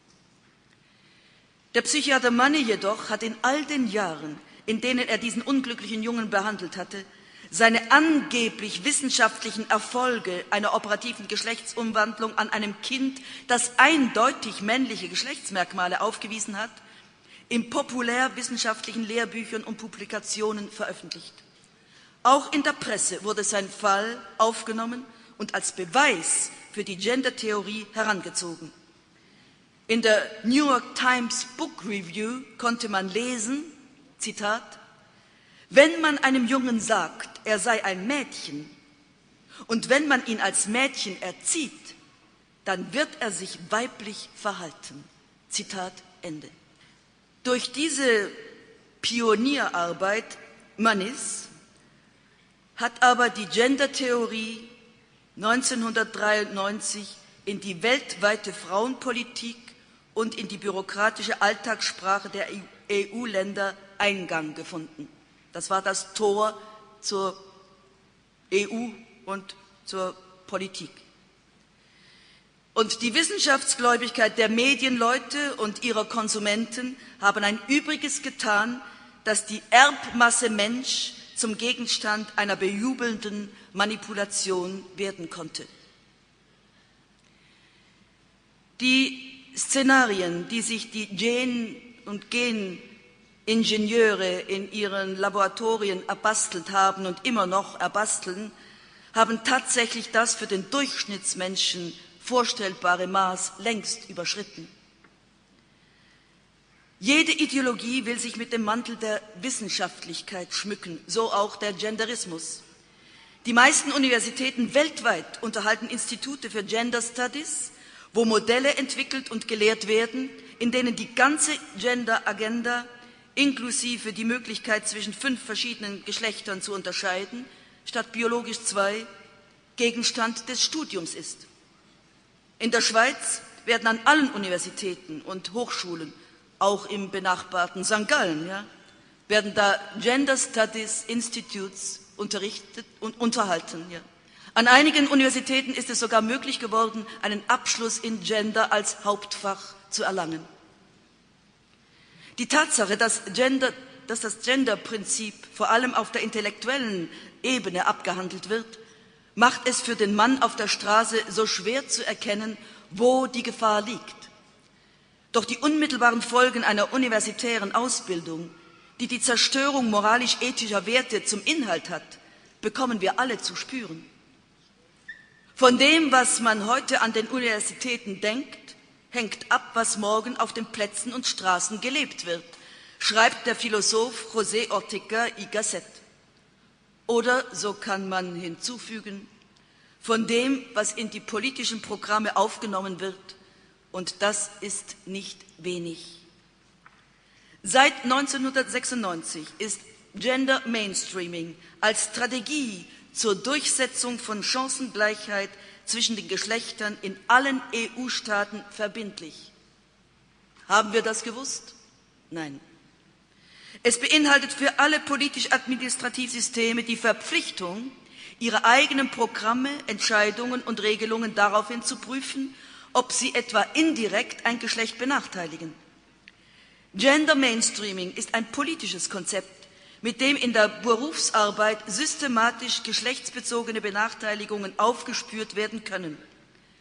Der Psychiater Money jedoch hat in all den Jahren, in denen er diesen unglücklichen Jungen behandelt hatte, seine angeblich wissenschaftlichen Erfolge einer operativen Geschlechtsumwandlung an einem Kind, das eindeutig männliche Geschlechtsmerkmale aufgewiesen hat, in populärwissenschaftlichen Lehrbüchern und Publikationen veröffentlicht. Auch in der Presse wurde sein Fall aufgenommen und als Beweis für die Gender-Theorie herangezogen. In der New York Times Book Review konnte man lesen, Zitat, wenn man einem Jungen sagt, er sei ein Mädchen und wenn man ihn als Mädchen erzieht, dann wird er sich weiblich verhalten. Zitat Ende. Durch diese Pionierarbeit Moneys hat aber die Gender-Theorie 1993 in die weltweite Frauenpolitik und in die bürokratische Alltagssprache der EU-Länder Eingang gefunden. Das war das Tor zur EU und zur Politik. Und die Wissenschaftsgläubigkeit der Medienleute und ihrer Konsumenten haben ein Übriges getan, dass die Erbmasse Mensch zum Gegenstand einer bejubelnden Manipulation werden konnte. Die Szenarien, die sich die Gen- und Geningenieure in ihren Laboratorien erbastelt haben und immer noch erbasteln, haben tatsächlich das für den Durchschnittsmenschen vorstellbare Maß längst überschritten. Jede Ideologie will sich mit dem Mantel der Wissenschaftlichkeit schmücken, so auch der Genderismus. Die meisten Universitäten weltweit unterhalten Institute für Gender Studies, wo Modelle entwickelt und gelehrt werden, in denen die ganze Gender-Agenda inklusive die Möglichkeit zwischen 5 verschiedenen Geschlechtern zu unterscheiden, statt biologisch 2, Gegenstand des Studiums ist. In der Schweiz werden an allen Universitäten und Hochschulen, auch im benachbarten St. Gallen, werden da Gender Studies Institutes unterrichtet und unterhalten. An einigen Universitäten ist es sogar möglich geworden, einen Abschluss in Gender als Hauptfach zu erlangen. Die Tatsache, dass das Gender-Prinzip vor allem auf der intellektuellen Ebene abgehandelt wird, macht es für den Mann auf der Straße so schwer zu erkennen, wo die Gefahr liegt. Doch die unmittelbaren Folgen einer universitären Ausbildung, die die Zerstörung moralisch-ethischer Werte zum Inhalt hat, bekommen wir alle zu spüren. Von dem, was man heute an den Universitäten denkt, hängt ab, was morgen auf den Plätzen und Straßen gelebt wird, schreibt der Philosoph José Ortega y Gasset. Oder, so kann man hinzufügen, von dem, was in die politischen Programme aufgenommen wird, und das ist nicht wenig. Seit 1996 ist Gender Mainstreaming als Strategie zur Durchsetzung von Chancengleichheit zwischen den Geschlechtern in allen EU-Staaten verbindlich. Haben wir das gewusst? Nein. Es beinhaltet für alle politisch-administrativsysteme die Verpflichtung, ihre eigenen Programme, Entscheidungen und Regelungen daraufhin zu prüfen, ob sie etwa indirekt ein Geschlecht benachteiligen. Gender Mainstreaming ist ein politisches Konzept, mit dem in der Berufsarbeit systematisch geschlechtsbezogene Benachteiligungen aufgespürt werden können.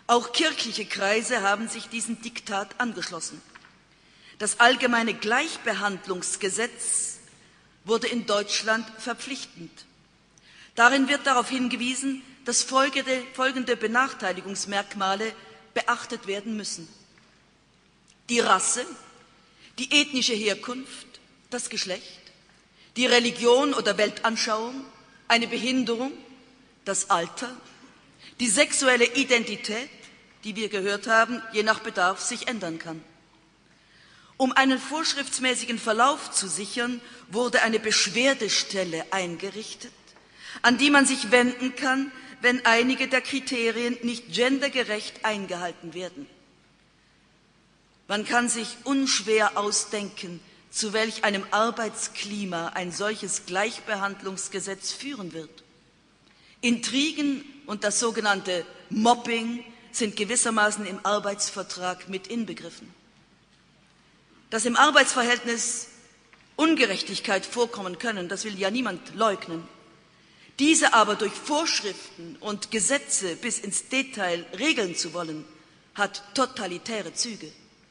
Auch kirchliche Kreise haben sich diesem Diktat angeschlossen. Das allgemeine Gleichbehandlungsgesetz wurde in Deutschland verpflichtend. Darin wird darauf hingewiesen, dass folgende Benachteiligungsmerkmale beachtet werden müssen: die Rasse, die ethnische Herkunft, das Geschlecht, die Religion oder Weltanschauung, eine Behinderung, das Alter, die sexuelle Identität, die wir gehört haben, je nach Bedarf sich ändern kann. Um einen vorschriftsmäßigen Verlauf zu sichern, wurde eine Beschwerdestelle eingerichtet, an die man sich wenden kann, wenn einige der Kriterien nicht gendergerecht eingehalten werden. Man kann sich unschwer ausdenken, zu welch einem Arbeitsklima ein solches Gleichbehandlungsgesetz führen wird. Intrigen und das sogenannte Mobbing sind gewissermaßen im Arbeitsvertrag mit inbegriffen. Dass im Arbeitsverhältnis Ungerechtigkeit vorkommen können, das will ja niemand leugnen. Diese aber durch Vorschriften und Gesetze bis ins Detail regeln zu wollen, hat totalitäre Züge.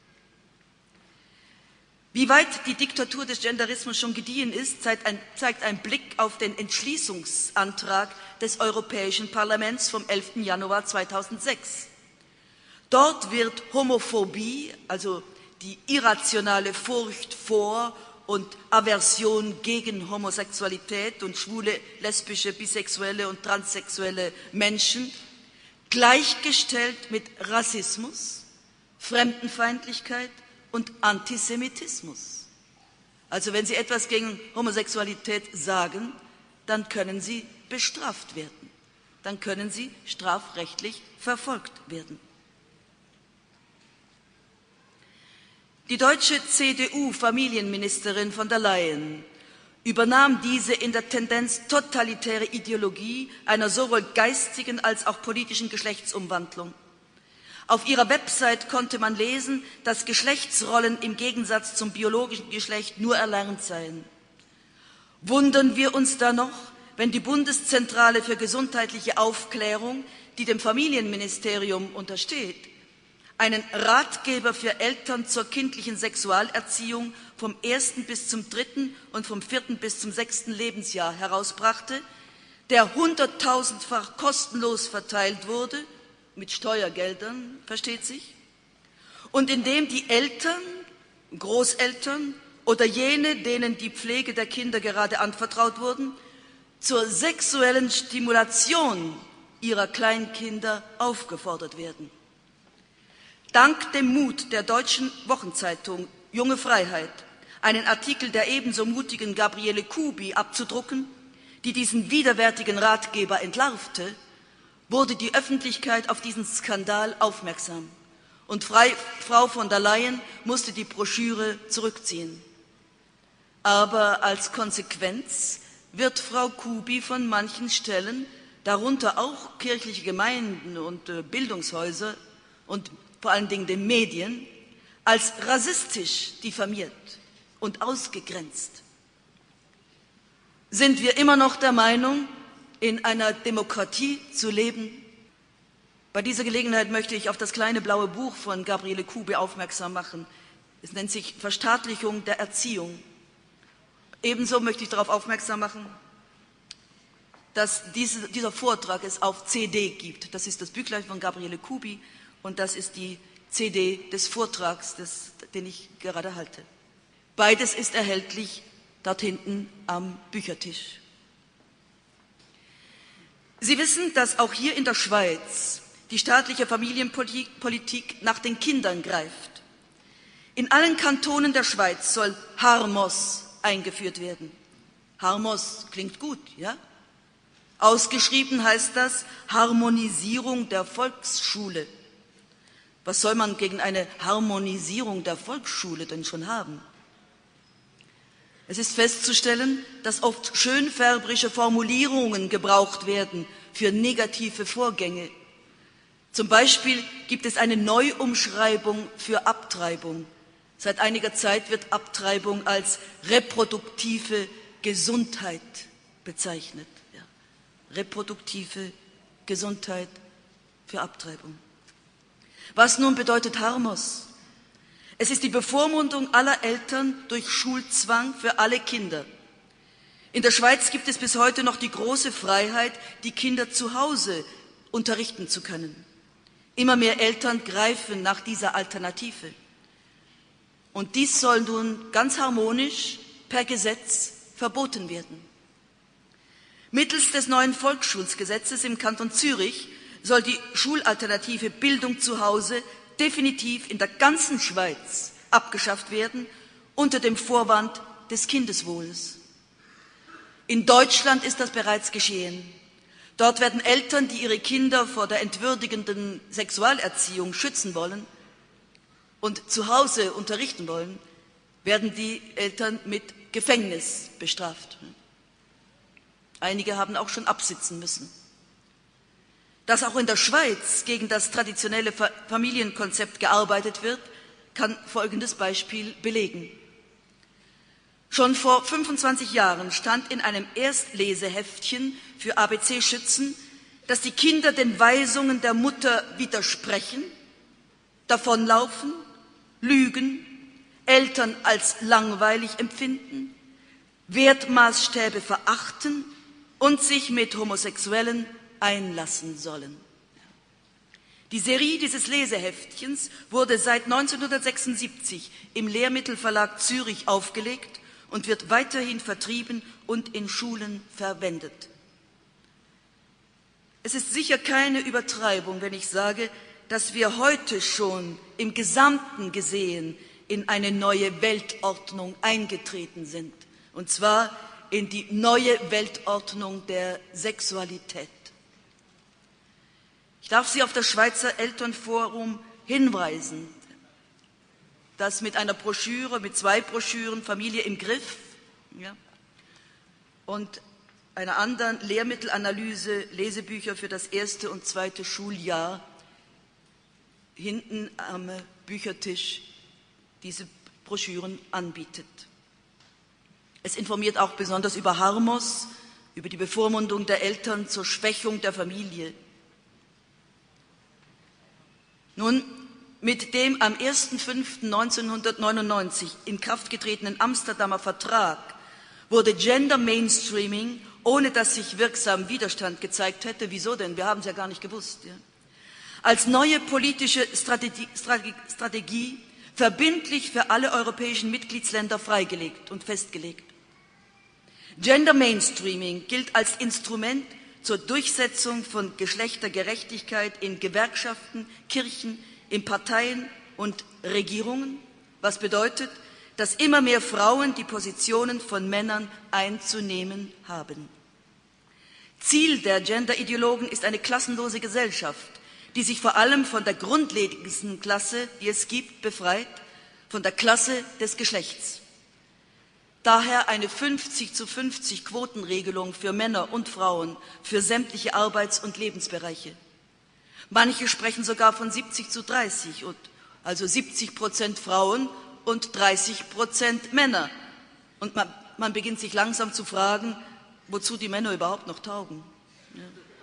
Wie weit die Diktatur des Genderismus schon gediehen ist, zeigt ein Blick auf den Entschließungsantrag des Europäischen Parlaments vom 11. Januar 2006. Dort wird Homophobie, also die irrationale Furcht vor und Aversion gegen Homosexualität und schwule, lesbische, bisexuelle und transsexuelle Menschen, gleichgestellt mit Rassismus, Fremdenfeindlichkeit und Antisemitismus. Also wenn Sie etwas gegen Homosexualität sagen, dann können Sie bestraft werden, dann können Sie strafrechtlich verfolgt werden. Die deutsche CDU-Familienministerin von der Leyen übernahm diese in der Tendenz totalitäre Ideologie einer sowohl geistigen als auch politischen Geschlechtsumwandlung. Auf ihrer Website konnte man lesen, dass Geschlechtsrollen im Gegensatz zum biologischen Geschlecht nur erlernt seien. Wundern wir uns da noch, wenn die Bundeszentrale für gesundheitliche Aufklärung, die dem Familienministerium untersteht, einen Ratgeber für Eltern zur kindlichen Sexualerziehung vom 1. bis zum 3. und vom 4. bis zum 6. Lebensjahr herausbrachte, der 100.000-fach kostenlos verteilt wurde, mit Steuergeldern, versteht sich, und in dem die Eltern, Großeltern oder jene, denen die Pflege der Kinder gerade anvertraut wurden, zur sexuellen Stimulation ihrer Kleinkinder aufgefordert werden. Dank dem Mut der deutschen Wochenzeitung Junge Freiheit, einen Artikel der ebenso mutigen Gabriele Kubi abzudrucken, die diesen widerwärtigen Ratgeber entlarvte, wurde die Öffentlichkeit auf diesen Skandal aufmerksam und Frau von der Leyen musste die Broschüre zurückziehen. Aber als Konsequenz wird Frau Kubi von manchen Stellen, darunter auch kirchliche Gemeinden und Bildungshäuser und vor allen Dingen den Medien, als rassistisch diffamiert und ausgegrenzt. Sind wir immer noch der Meinung, in einer Demokratie zu leben? Bei dieser Gelegenheit möchte ich auf das kleine blaue Buch von Gabriele Kubi aufmerksam machen. Es nennt sich Verstaatlichung der Erziehung. Ebenso möchte ich darauf aufmerksam machen, dass dieser Vortrag es auf CD gibt. Das ist das Büchlein von Gabriele Kubi und das ist die CD des Vortrags, den ich gerade halte. Beides ist erhältlich dort hinten am Büchertisch. Sie wissen, dass auch hier in der Schweiz die staatliche Familienpolitik nach den Kindern greift. In allen Kantonen der Schweiz soll Harmos eingeführt werden. Harmos klingt gut, ja? Ausgeschrieben heißt das Harmonisierung der Volksschule. Was soll man gegen eine Harmonisierung der Volksschule denn schon haben? Es ist festzustellen, dass oft schönfärberische Formulierungen gebraucht werden für negative Vorgänge. Zum Beispiel gibt es eine Neuumschreibung für Abtreibung. Seit einiger Zeit wird Abtreibung als reproduktive Gesundheit bezeichnet. Ja. Reproduktive Gesundheit für Abtreibung. Was nun bedeutet Harmos? Es ist die Bevormundung aller Eltern durch Schulzwang für alle Kinder. In der Schweiz gibt es bis heute noch die große Freiheit, die Kinder zu Hause unterrichten zu können. Immer mehr Eltern greifen nach dieser Alternative. Und dies soll nun ganz harmonisch per Gesetz verboten werden. Mittels des neuen Volksschulgesetzes im Kanton Zürich soll die Schulalternative Bildung zu Hause definitiv in der ganzen Schweiz abgeschafft werden, unter dem Vorwand des Kindeswohls. In Deutschland ist das bereits geschehen. Dort werden Eltern, die ihre Kinder vor der entwürdigenden Sexualerziehung schützen wollen und zu Hause unterrichten wollen, werden die Eltern mit Gefängnis bestraft. Einige haben auch schon absitzen müssen. Dass auch in der Schweiz gegen das traditionelle Familienkonzept gearbeitet wird, kann folgendes Beispiel belegen. Schon vor 25 Jahren stand in einem Erstleseheftchen für ABC-Schützen, dass die Kinder den Weisungen der Mutter widersprechen, davonlaufen, lügen, Eltern als langweilig empfinden, Wertmaßstäbe verachten und sich mit Homosexuellen einlassen sollen. Die Serie dieses Leseheftchens wurde seit 1976 im Lehrmittelverlag Zürich aufgelegt und wird weiterhin vertrieben und in Schulen verwendet. Es ist sicher keine Übertreibung, wenn ich sage, dass wir heute schon im Gesamten gesehen in eine neue Weltordnung eingetreten sind, und zwar in die neue Weltordnung der Sexualität. Ich darf Sie auf das Schweizer Elternforum hinweisen, das mit einer Broschüre, mit 2 Broschüren, Familie im Griff, ja, und einer anderen Lehrmittelanalyse, Lesebücher für das 1. und 2. Schuljahr, hinten am Büchertisch diese Broschüren anbietet. Es informiert auch besonders über Harmos, über die Bevormundung der Eltern zur Schwächung der Familie. Nun, mit dem am 1.5.1999 in Kraft getretenen Amsterdamer Vertrag wurde Gender Mainstreaming, ohne dass sich wirksam Widerstand gezeigt hätte, wieso denn, wir haben es ja gar nicht gewusst, ja, als neue politische Strategie verbindlich für alle europäischen Mitgliedsländer freigelegt und festgelegt. Gender Mainstreaming gilt als Instrument zur Durchsetzung von Geschlechtergerechtigkeit in Gewerkschaften, Kirchen, in Parteien und Regierungen, was bedeutet, dass immer mehr Frauen die Positionen von Männern einzunehmen haben. Ziel der Gender-Ideologen ist eine klassenlose Gesellschaft, die sich vor allem von der grundlegendsten Klasse, die es gibt, befreit, von der Klasse des Geschlechts. Daher eine 50:50 Quotenregelung für Männer und Frauen für sämtliche Arbeits- und Lebensbereiche. Manche sprechen sogar von 70:30, also 70% Frauen und 30% Männer. Und man beginnt sich langsam zu fragen, wozu die Männer überhaupt noch taugen. Ja.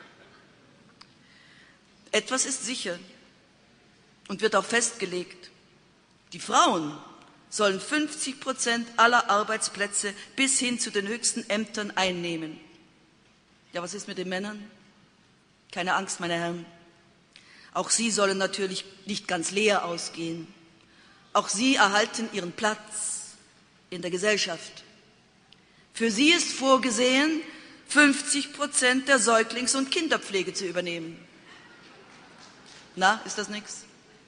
Etwas ist sicher und wird auch festgelegt. Die Frauen sollen 50% aller Arbeitsplätze bis hin zu den höchsten Ämtern einnehmen. Ja, was ist mit den Männern? Keine Angst, meine Herren. Auch sie sollen natürlich nicht ganz leer ausgehen. Auch sie erhalten ihren Platz in der Gesellschaft. Für sie ist vorgesehen, 50% der Säuglings- und Kinderpflege zu übernehmen. Na, ist das nichts?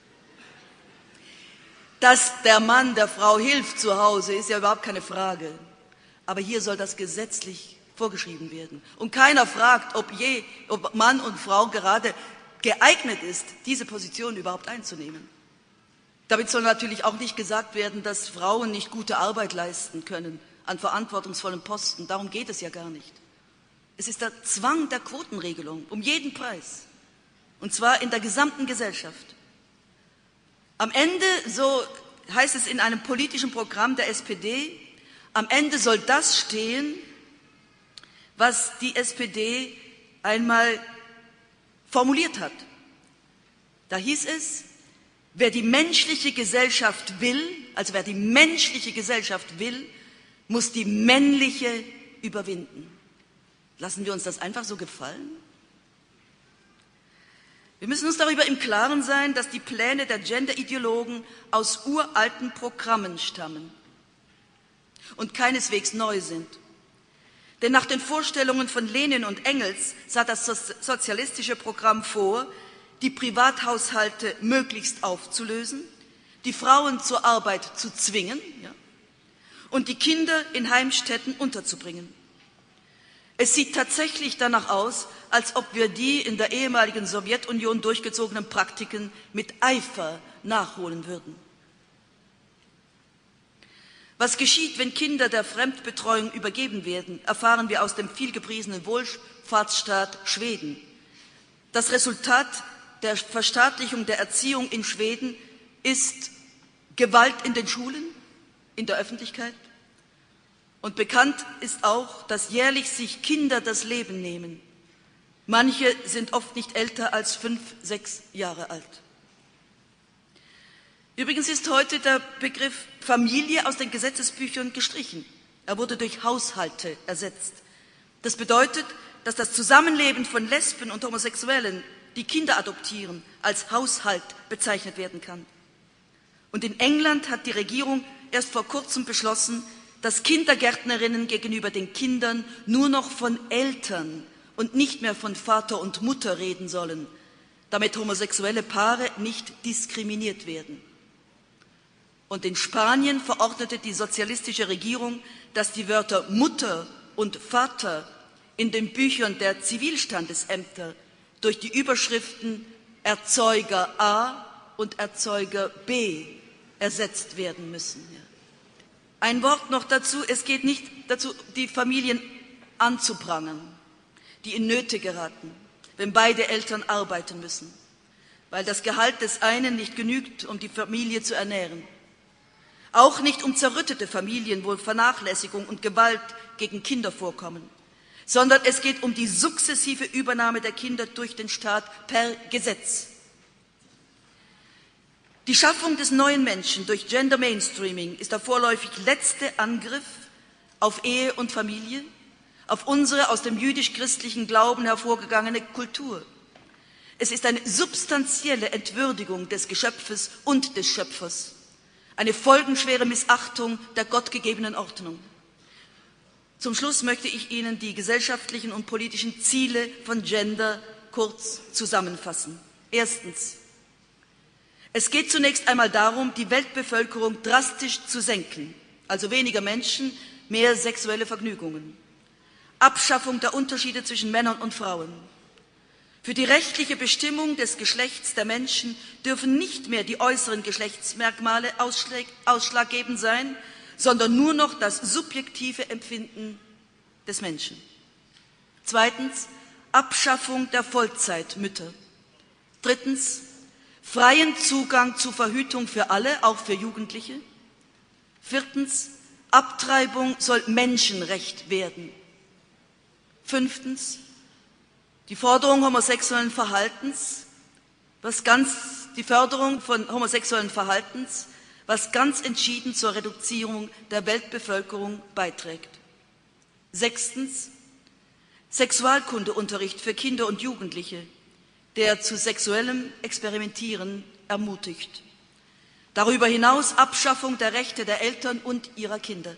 Dass der Mann der Frau hilft zu Hause, ist ja überhaupt keine Frage. Aber hier soll das gesetzlich vorgeschrieben werden. Und keiner fragt, ob Mann und Frau gerade geeignet ist, diese Position überhaupt einzunehmen. Damit soll natürlich auch nicht gesagt werden, dass Frauen nicht gute Arbeit leisten können an verantwortungsvollen Posten. Darum geht es ja gar nicht. Es ist der Zwang der Quotenregelung, um jeden Preis. Und zwar in der gesamten Gesellschaft. Am Ende, so heißt es in einem politischen Programm der SPD, am Ende soll das stehen, was die SPD einmal formuliert hat. Da hieß es, Wer die menschliche Gesellschaft will, also wer die menschliche Gesellschaft will, muss die männliche überwinden. Lassen wir uns das einfach so gefallen? Wir müssen uns darüber im Klaren sein, dass die Pläne der Gender-Ideologen aus uralten Programmen stammen und keineswegs neu sind. Denn nach den Vorstellungen von Lenin und Engels sah das sozialistische Programm vor, die Privathaushalte möglichst aufzulösen, die Frauen zur Arbeit zu zwingen, und die Kinder in Heimstätten unterzubringen. Es sieht tatsächlich danach aus, als ob wir die in der ehemaligen Sowjetunion durchgezogenen Praktiken mit Eifer nachholen würden. Was geschieht, wenn Kinder der Fremdbetreuung übergeben werden, erfahren wir aus dem vielgepriesenen Wohlfahrtsstaat Schweden. Das Resultat der Verstaatlichung der Erziehung in Schweden ist Gewalt in den Schulen, in der Öffentlichkeit. Und bekannt ist auch, dass jährlich sich Kinder das Leben nehmen. Manche sind oft nicht älter als 5, 6 Jahre alt. Übrigens ist heute der Begriff Familie aus den Gesetzesbüchern gestrichen. Er wurde durch Haushalte ersetzt. Das bedeutet, dass das Zusammenleben von Lesben und Homosexuellen, die Kinder adoptieren, als Haushalt bezeichnet werden kann. Und in England hat die Regierung erst vor kurzem beschlossen, dass Kindergärtnerinnen gegenüber den Kindern nur noch von Eltern und nicht mehr von Vater und Mutter reden sollen, damit homosexuelle Paare nicht diskriminiert werden. Und in Spanien verordnete die sozialistische Regierung, dass die Wörter Mutter und Vater in den Büchern der Zivilstandesämter durch die Überschriften Erzeuger A und Erzeuger B ersetzt werden müssen. Ein Wort noch dazu, es geht nicht dazu, die Familien anzuprangern, die in Nöte geraten, wenn beide Eltern arbeiten müssen, weil das Gehalt des einen nicht genügt, um die Familie zu ernähren. Auch nicht um zerrüttete Familien, wo Vernachlässigung und Gewalt gegen Kinder vorkommen, sondern es geht um die sukzessive Übernahme der Kinder durch den Staat per Gesetz. Die Schaffung des neuen Menschen durch Gender Mainstreaming ist der vorläufig letzte Angriff auf Ehe und Familie, auf unsere aus dem jüdisch-christlichen Glauben hervorgegangene Kultur. Es ist eine substanzielle Entwürdigung des Geschöpfes und des Schöpfers, eine folgenschwere Missachtung der gottgegebenen Ordnung. Zum Schluss möchte ich Ihnen die gesellschaftlichen und politischen Ziele von Gender kurz zusammenfassen. Erstens. Es geht zunächst einmal darum, die Weltbevölkerung drastisch zu senken, also weniger Menschen, mehr sexuelle Vergnügungen. Abschaffung der Unterschiede zwischen Männern und Frauen. Für die rechtliche Bestimmung des Geschlechts der Menschen dürfen nicht mehr die äußeren Geschlechtsmerkmale ausschlaggebend sein, sondern nur noch das subjektive Empfinden des Menschen. Zweitens, Abschaffung der Vollzeitmütter. Drittens, freien Zugang zu Verhütung für alle, auch für Jugendliche. Viertens, Abtreibung soll Menschenrecht werden. Fünftens, die Forderung homosexuellen Verhaltens, die Förderung von homosexuellen Verhaltens, was ganz entschieden zur Reduzierung der Weltbevölkerung beiträgt. Sechstens, Sexualkundeunterricht für Kinder und Jugendliche, der zu sexuellem Experimentieren ermutigt. Darüber hinaus Abschaffung der Rechte der Eltern und ihrer Kinder.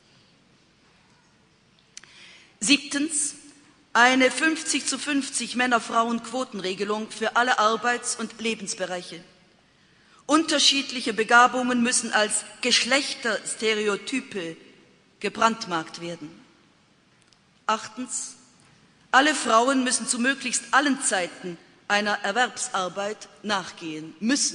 Siebtens, eine 50:50 Männer-Frauen-Quotenregelung für alle Arbeits- und Lebensbereiche. Unterschiedliche Begabungen müssen als Geschlechterstereotype gebrandmarkt werden. Achtens, alle Frauen müssen zu möglichst allen Zeiten einer Erwerbsarbeit nachgehen,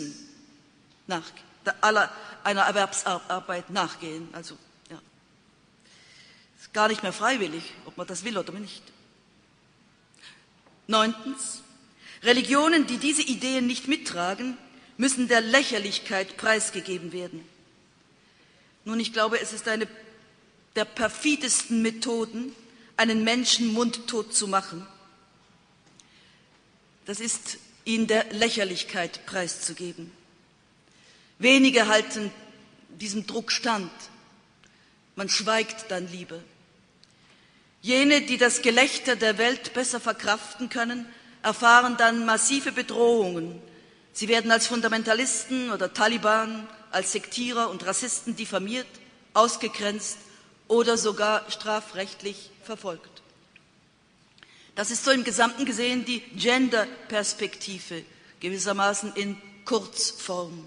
einer Erwerbsarbeit nachgehen. Also, ja. Ist gar nicht mehr freiwillig, ob man das will oder nicht. Neuntens, Religionen, die diese Ideen nicht mittragen, müssen der Lächerlichkeit preisgegeben werden. Nun, ich glaube, es ist eine der perfidesten Methoden, einen Menschen mundtot zu machen. Das ist, ihn der Lächerlichkeit preiszugeben. Wenige halten diesem Druck stand. Man schweigt dann lieber. Jene, die das Gelächter der Welt besser verkraften können, erfahren dann massive Bedrohungen. Sie werden als Fundamentalisten oder Taliban, als Sektierer und Rassisten diffamiert, ausgegrenzt oder sogar strafrechtlich verfolgt. Das ist so im Gesamten gesehen die Gender-Perspektive, gewissermaßen in Kurzform.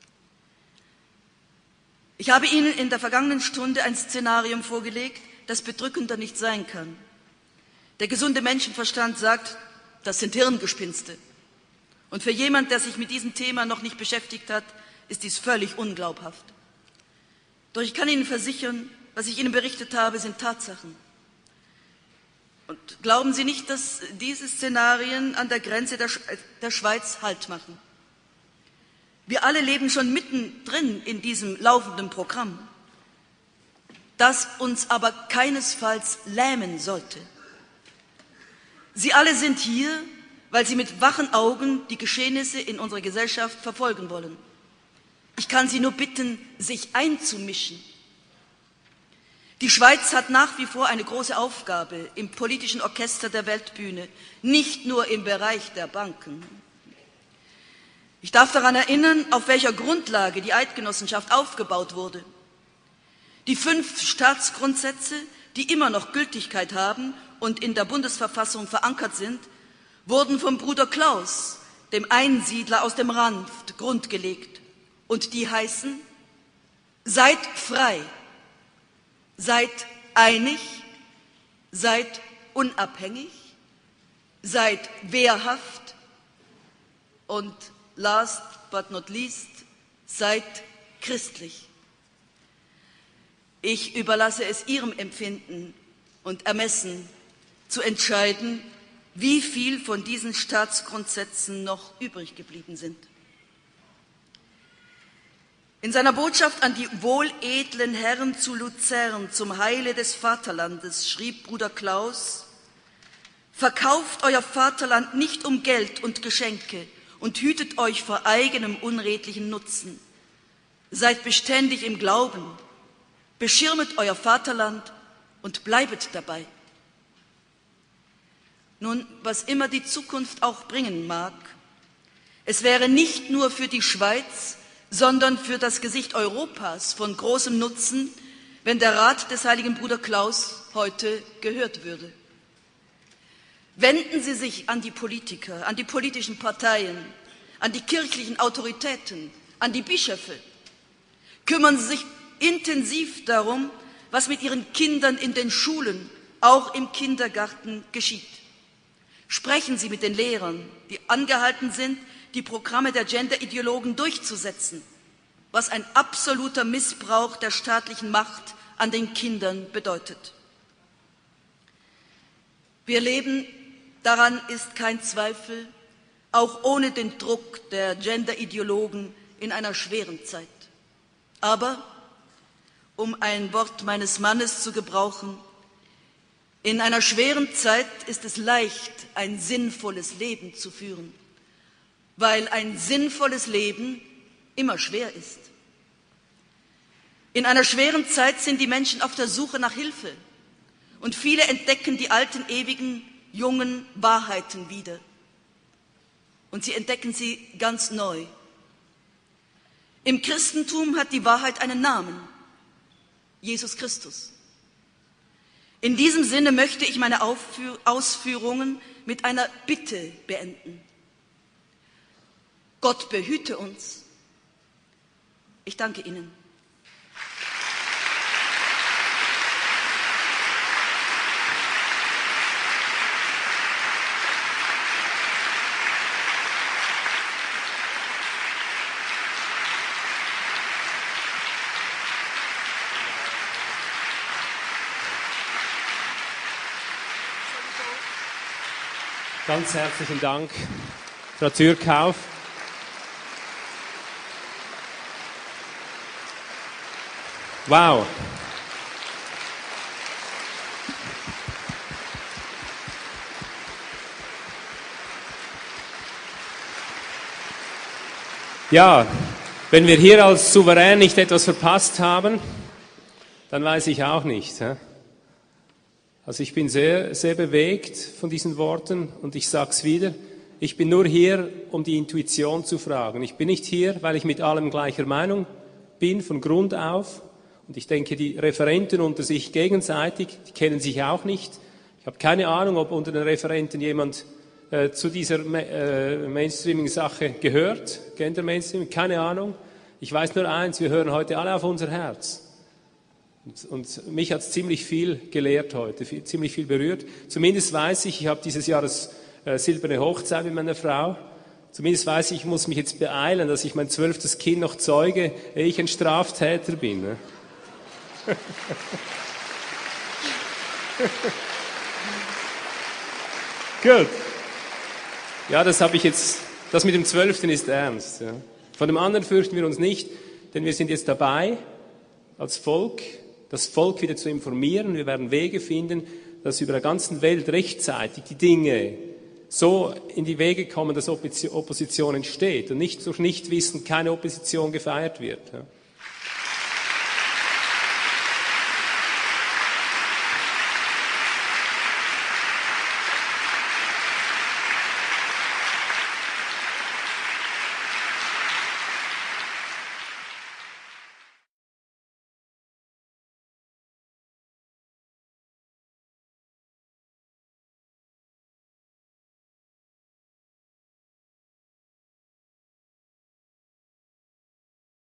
Ich habe Ihnen in der vergangenen Stunde ein Szenarium vorgelegt, das bedrückender nicht sein kann. Der gesunde Menschenverstand sagt, das sind Hirngespinste. Und für jemand, der sich mit diesem Thema noch nicht beschäftigt hat, ist dies völlig unglaubhaft. Doch ich kann Ihnen versichern, was ich Ihnen berichtet habe, sind Tatsachen. Und glauben Sie nicht, dass diese Szenarien an der Grenze der Schweiz Halt machen. Wir alle leben schon mittendrin in diesem laufenden Programm, das uns aber keinesfalls lähmen sollte. Sie alle sind hier, weil Sie mit wachen Augen die Geschehnisse in unserer Gesellschaft verfolgen wollen. Ich kann Sie nur bitten, sich einzumischen. Die Schweiz hat nach wie vor eine große Aufgabe im politischen Orchester der Weltbühne, nicht nur im Bereich der Banken. Ich darf daran erinnern, auf welcher Grundlage die Eidgenossenschaft aufgebaut wurde. Die 5 Staatsgrundsätze, die immer noch Gültigkeit haben und in der Bundesverfassung verankert sind, wurden vom Bruder Klaus, dem Einsiedler aus dem Ranft, grundgelegt. Und die heißen: Seid frei, seid einig, seid unabhängig, seid wehrhaft und last but not least, seid christlich. Ich überlasse es Ihrem Empfinden und Ermessen zu entscheiden, wie viel von diesen Staatsgrundsätzen noch übrig geblieben sind. In seiner Botschaft an die wohledlen Herren zu Luzern zum Heile des Vaterlandes schrieb Bruder Klaus: Verkauft euer Vaterland nicht um Geld und Geschenke und hütet euch vor eigenem unredlichen Nutzen. Seid beständig im Glauben, beschirmet euer Vaterland und bleibet dabei. Nun, was immer die Zukunft auch bringen mag, es wäre nicht nur für die Schweiz, sondern für das Gesicht Europas von großem Nutzen, wenn der Rat des heiligen Bruder Klaus heute gehört würde. Wenden Sie sich an die Politiker, an die politischen Parteien, an die kirchlichen Autoritäten, an die Bischöfe. Kümmern Sie sich intensiv darum, was mit Ihren Kindern in den Schulen, auch im Kindergarten geschieht. Sprechen Sie mit den Lehrern, die angehalten sind, die Programme der Gender-Ideologen durchzusetzen, was ein absoluter Missbrauch der staatlichen Macht an den Kindern bedeutet. Wir leben, daran ist kein Zweifel, auch ohne den Druck der Gender-Ideologen in einer schweren Zeit. Aber, um ein Wort meines Mannes zu gebrauchen, in einer schweren Zeit ist es leicht, ein sinnvolles Leben zu führen, weil ein sinnvolles Leben immer schwer ist. In einer schweren Zeit sind die Menschen auf der Suche nach Hilfe und viele entdecken die alten, ewigen, jungen Wahrheiten wieder. Und sie entdecken sie ganz neu. Im Christentum hat die Wahrheit einen Namen: Jesus Christus. In diesem Sinne möchte ich meine Ausführungen mit einer Bitte beenden. Gott behüte uns. Ich danke Ihnen. Ganz herzlichen Dank, Frau Zürkauf. Wow. Ja, Wenn wir hier als Souverän nicht etwas verpasst haben, dann weiß ich auch nicht. Also ich bin sehr, sehr bewegt von diesen Worten und ich sage es wieder, ich bin nur hier, um die Intuition zu fragen. Ich bin nicht hier, weil ich mit allem gleicher Meinung bin, von Grund auf. Und ich denke, die Referenten unter sich gegenseitig, die kennen sich auch nicht. Ich habe keine Ahnung, ob unter den Referenten jemand zu dieser Mainstreaming-Sache gehört, Gender-Mainstreaming, keine Ahnung. Ich weiß nur eins, wir hören heute alle auf unser Herz. Und mich hat es ziemlich viel gelehrt heute, ziemlich viel berührt. Zumindest weiß ich habe dieses Jahr das silberne Hochzeit mit meiner Frau. Zumindest weiß ich muss mich jetzt beeilen, dass ich mein 12. Kind noch zeuge, ehe ich ein Straftäter bin. Ne? Gut. Ja, das habe ich jetzt, das mit dem 12. ist ernst. Ja. Von dem anderen fürchten wir uns nicht, denn wir sind jetzt dabei, als Volk, das Volk wieder zu informieren. Wir werden Wege finden, dass über der ganzen Welt rechtzeitig die Dinge so in die Wege kommen, dass Opposition entsteht und nicht durch Nichtwissen keine Opposition gefeiert wird. Ja.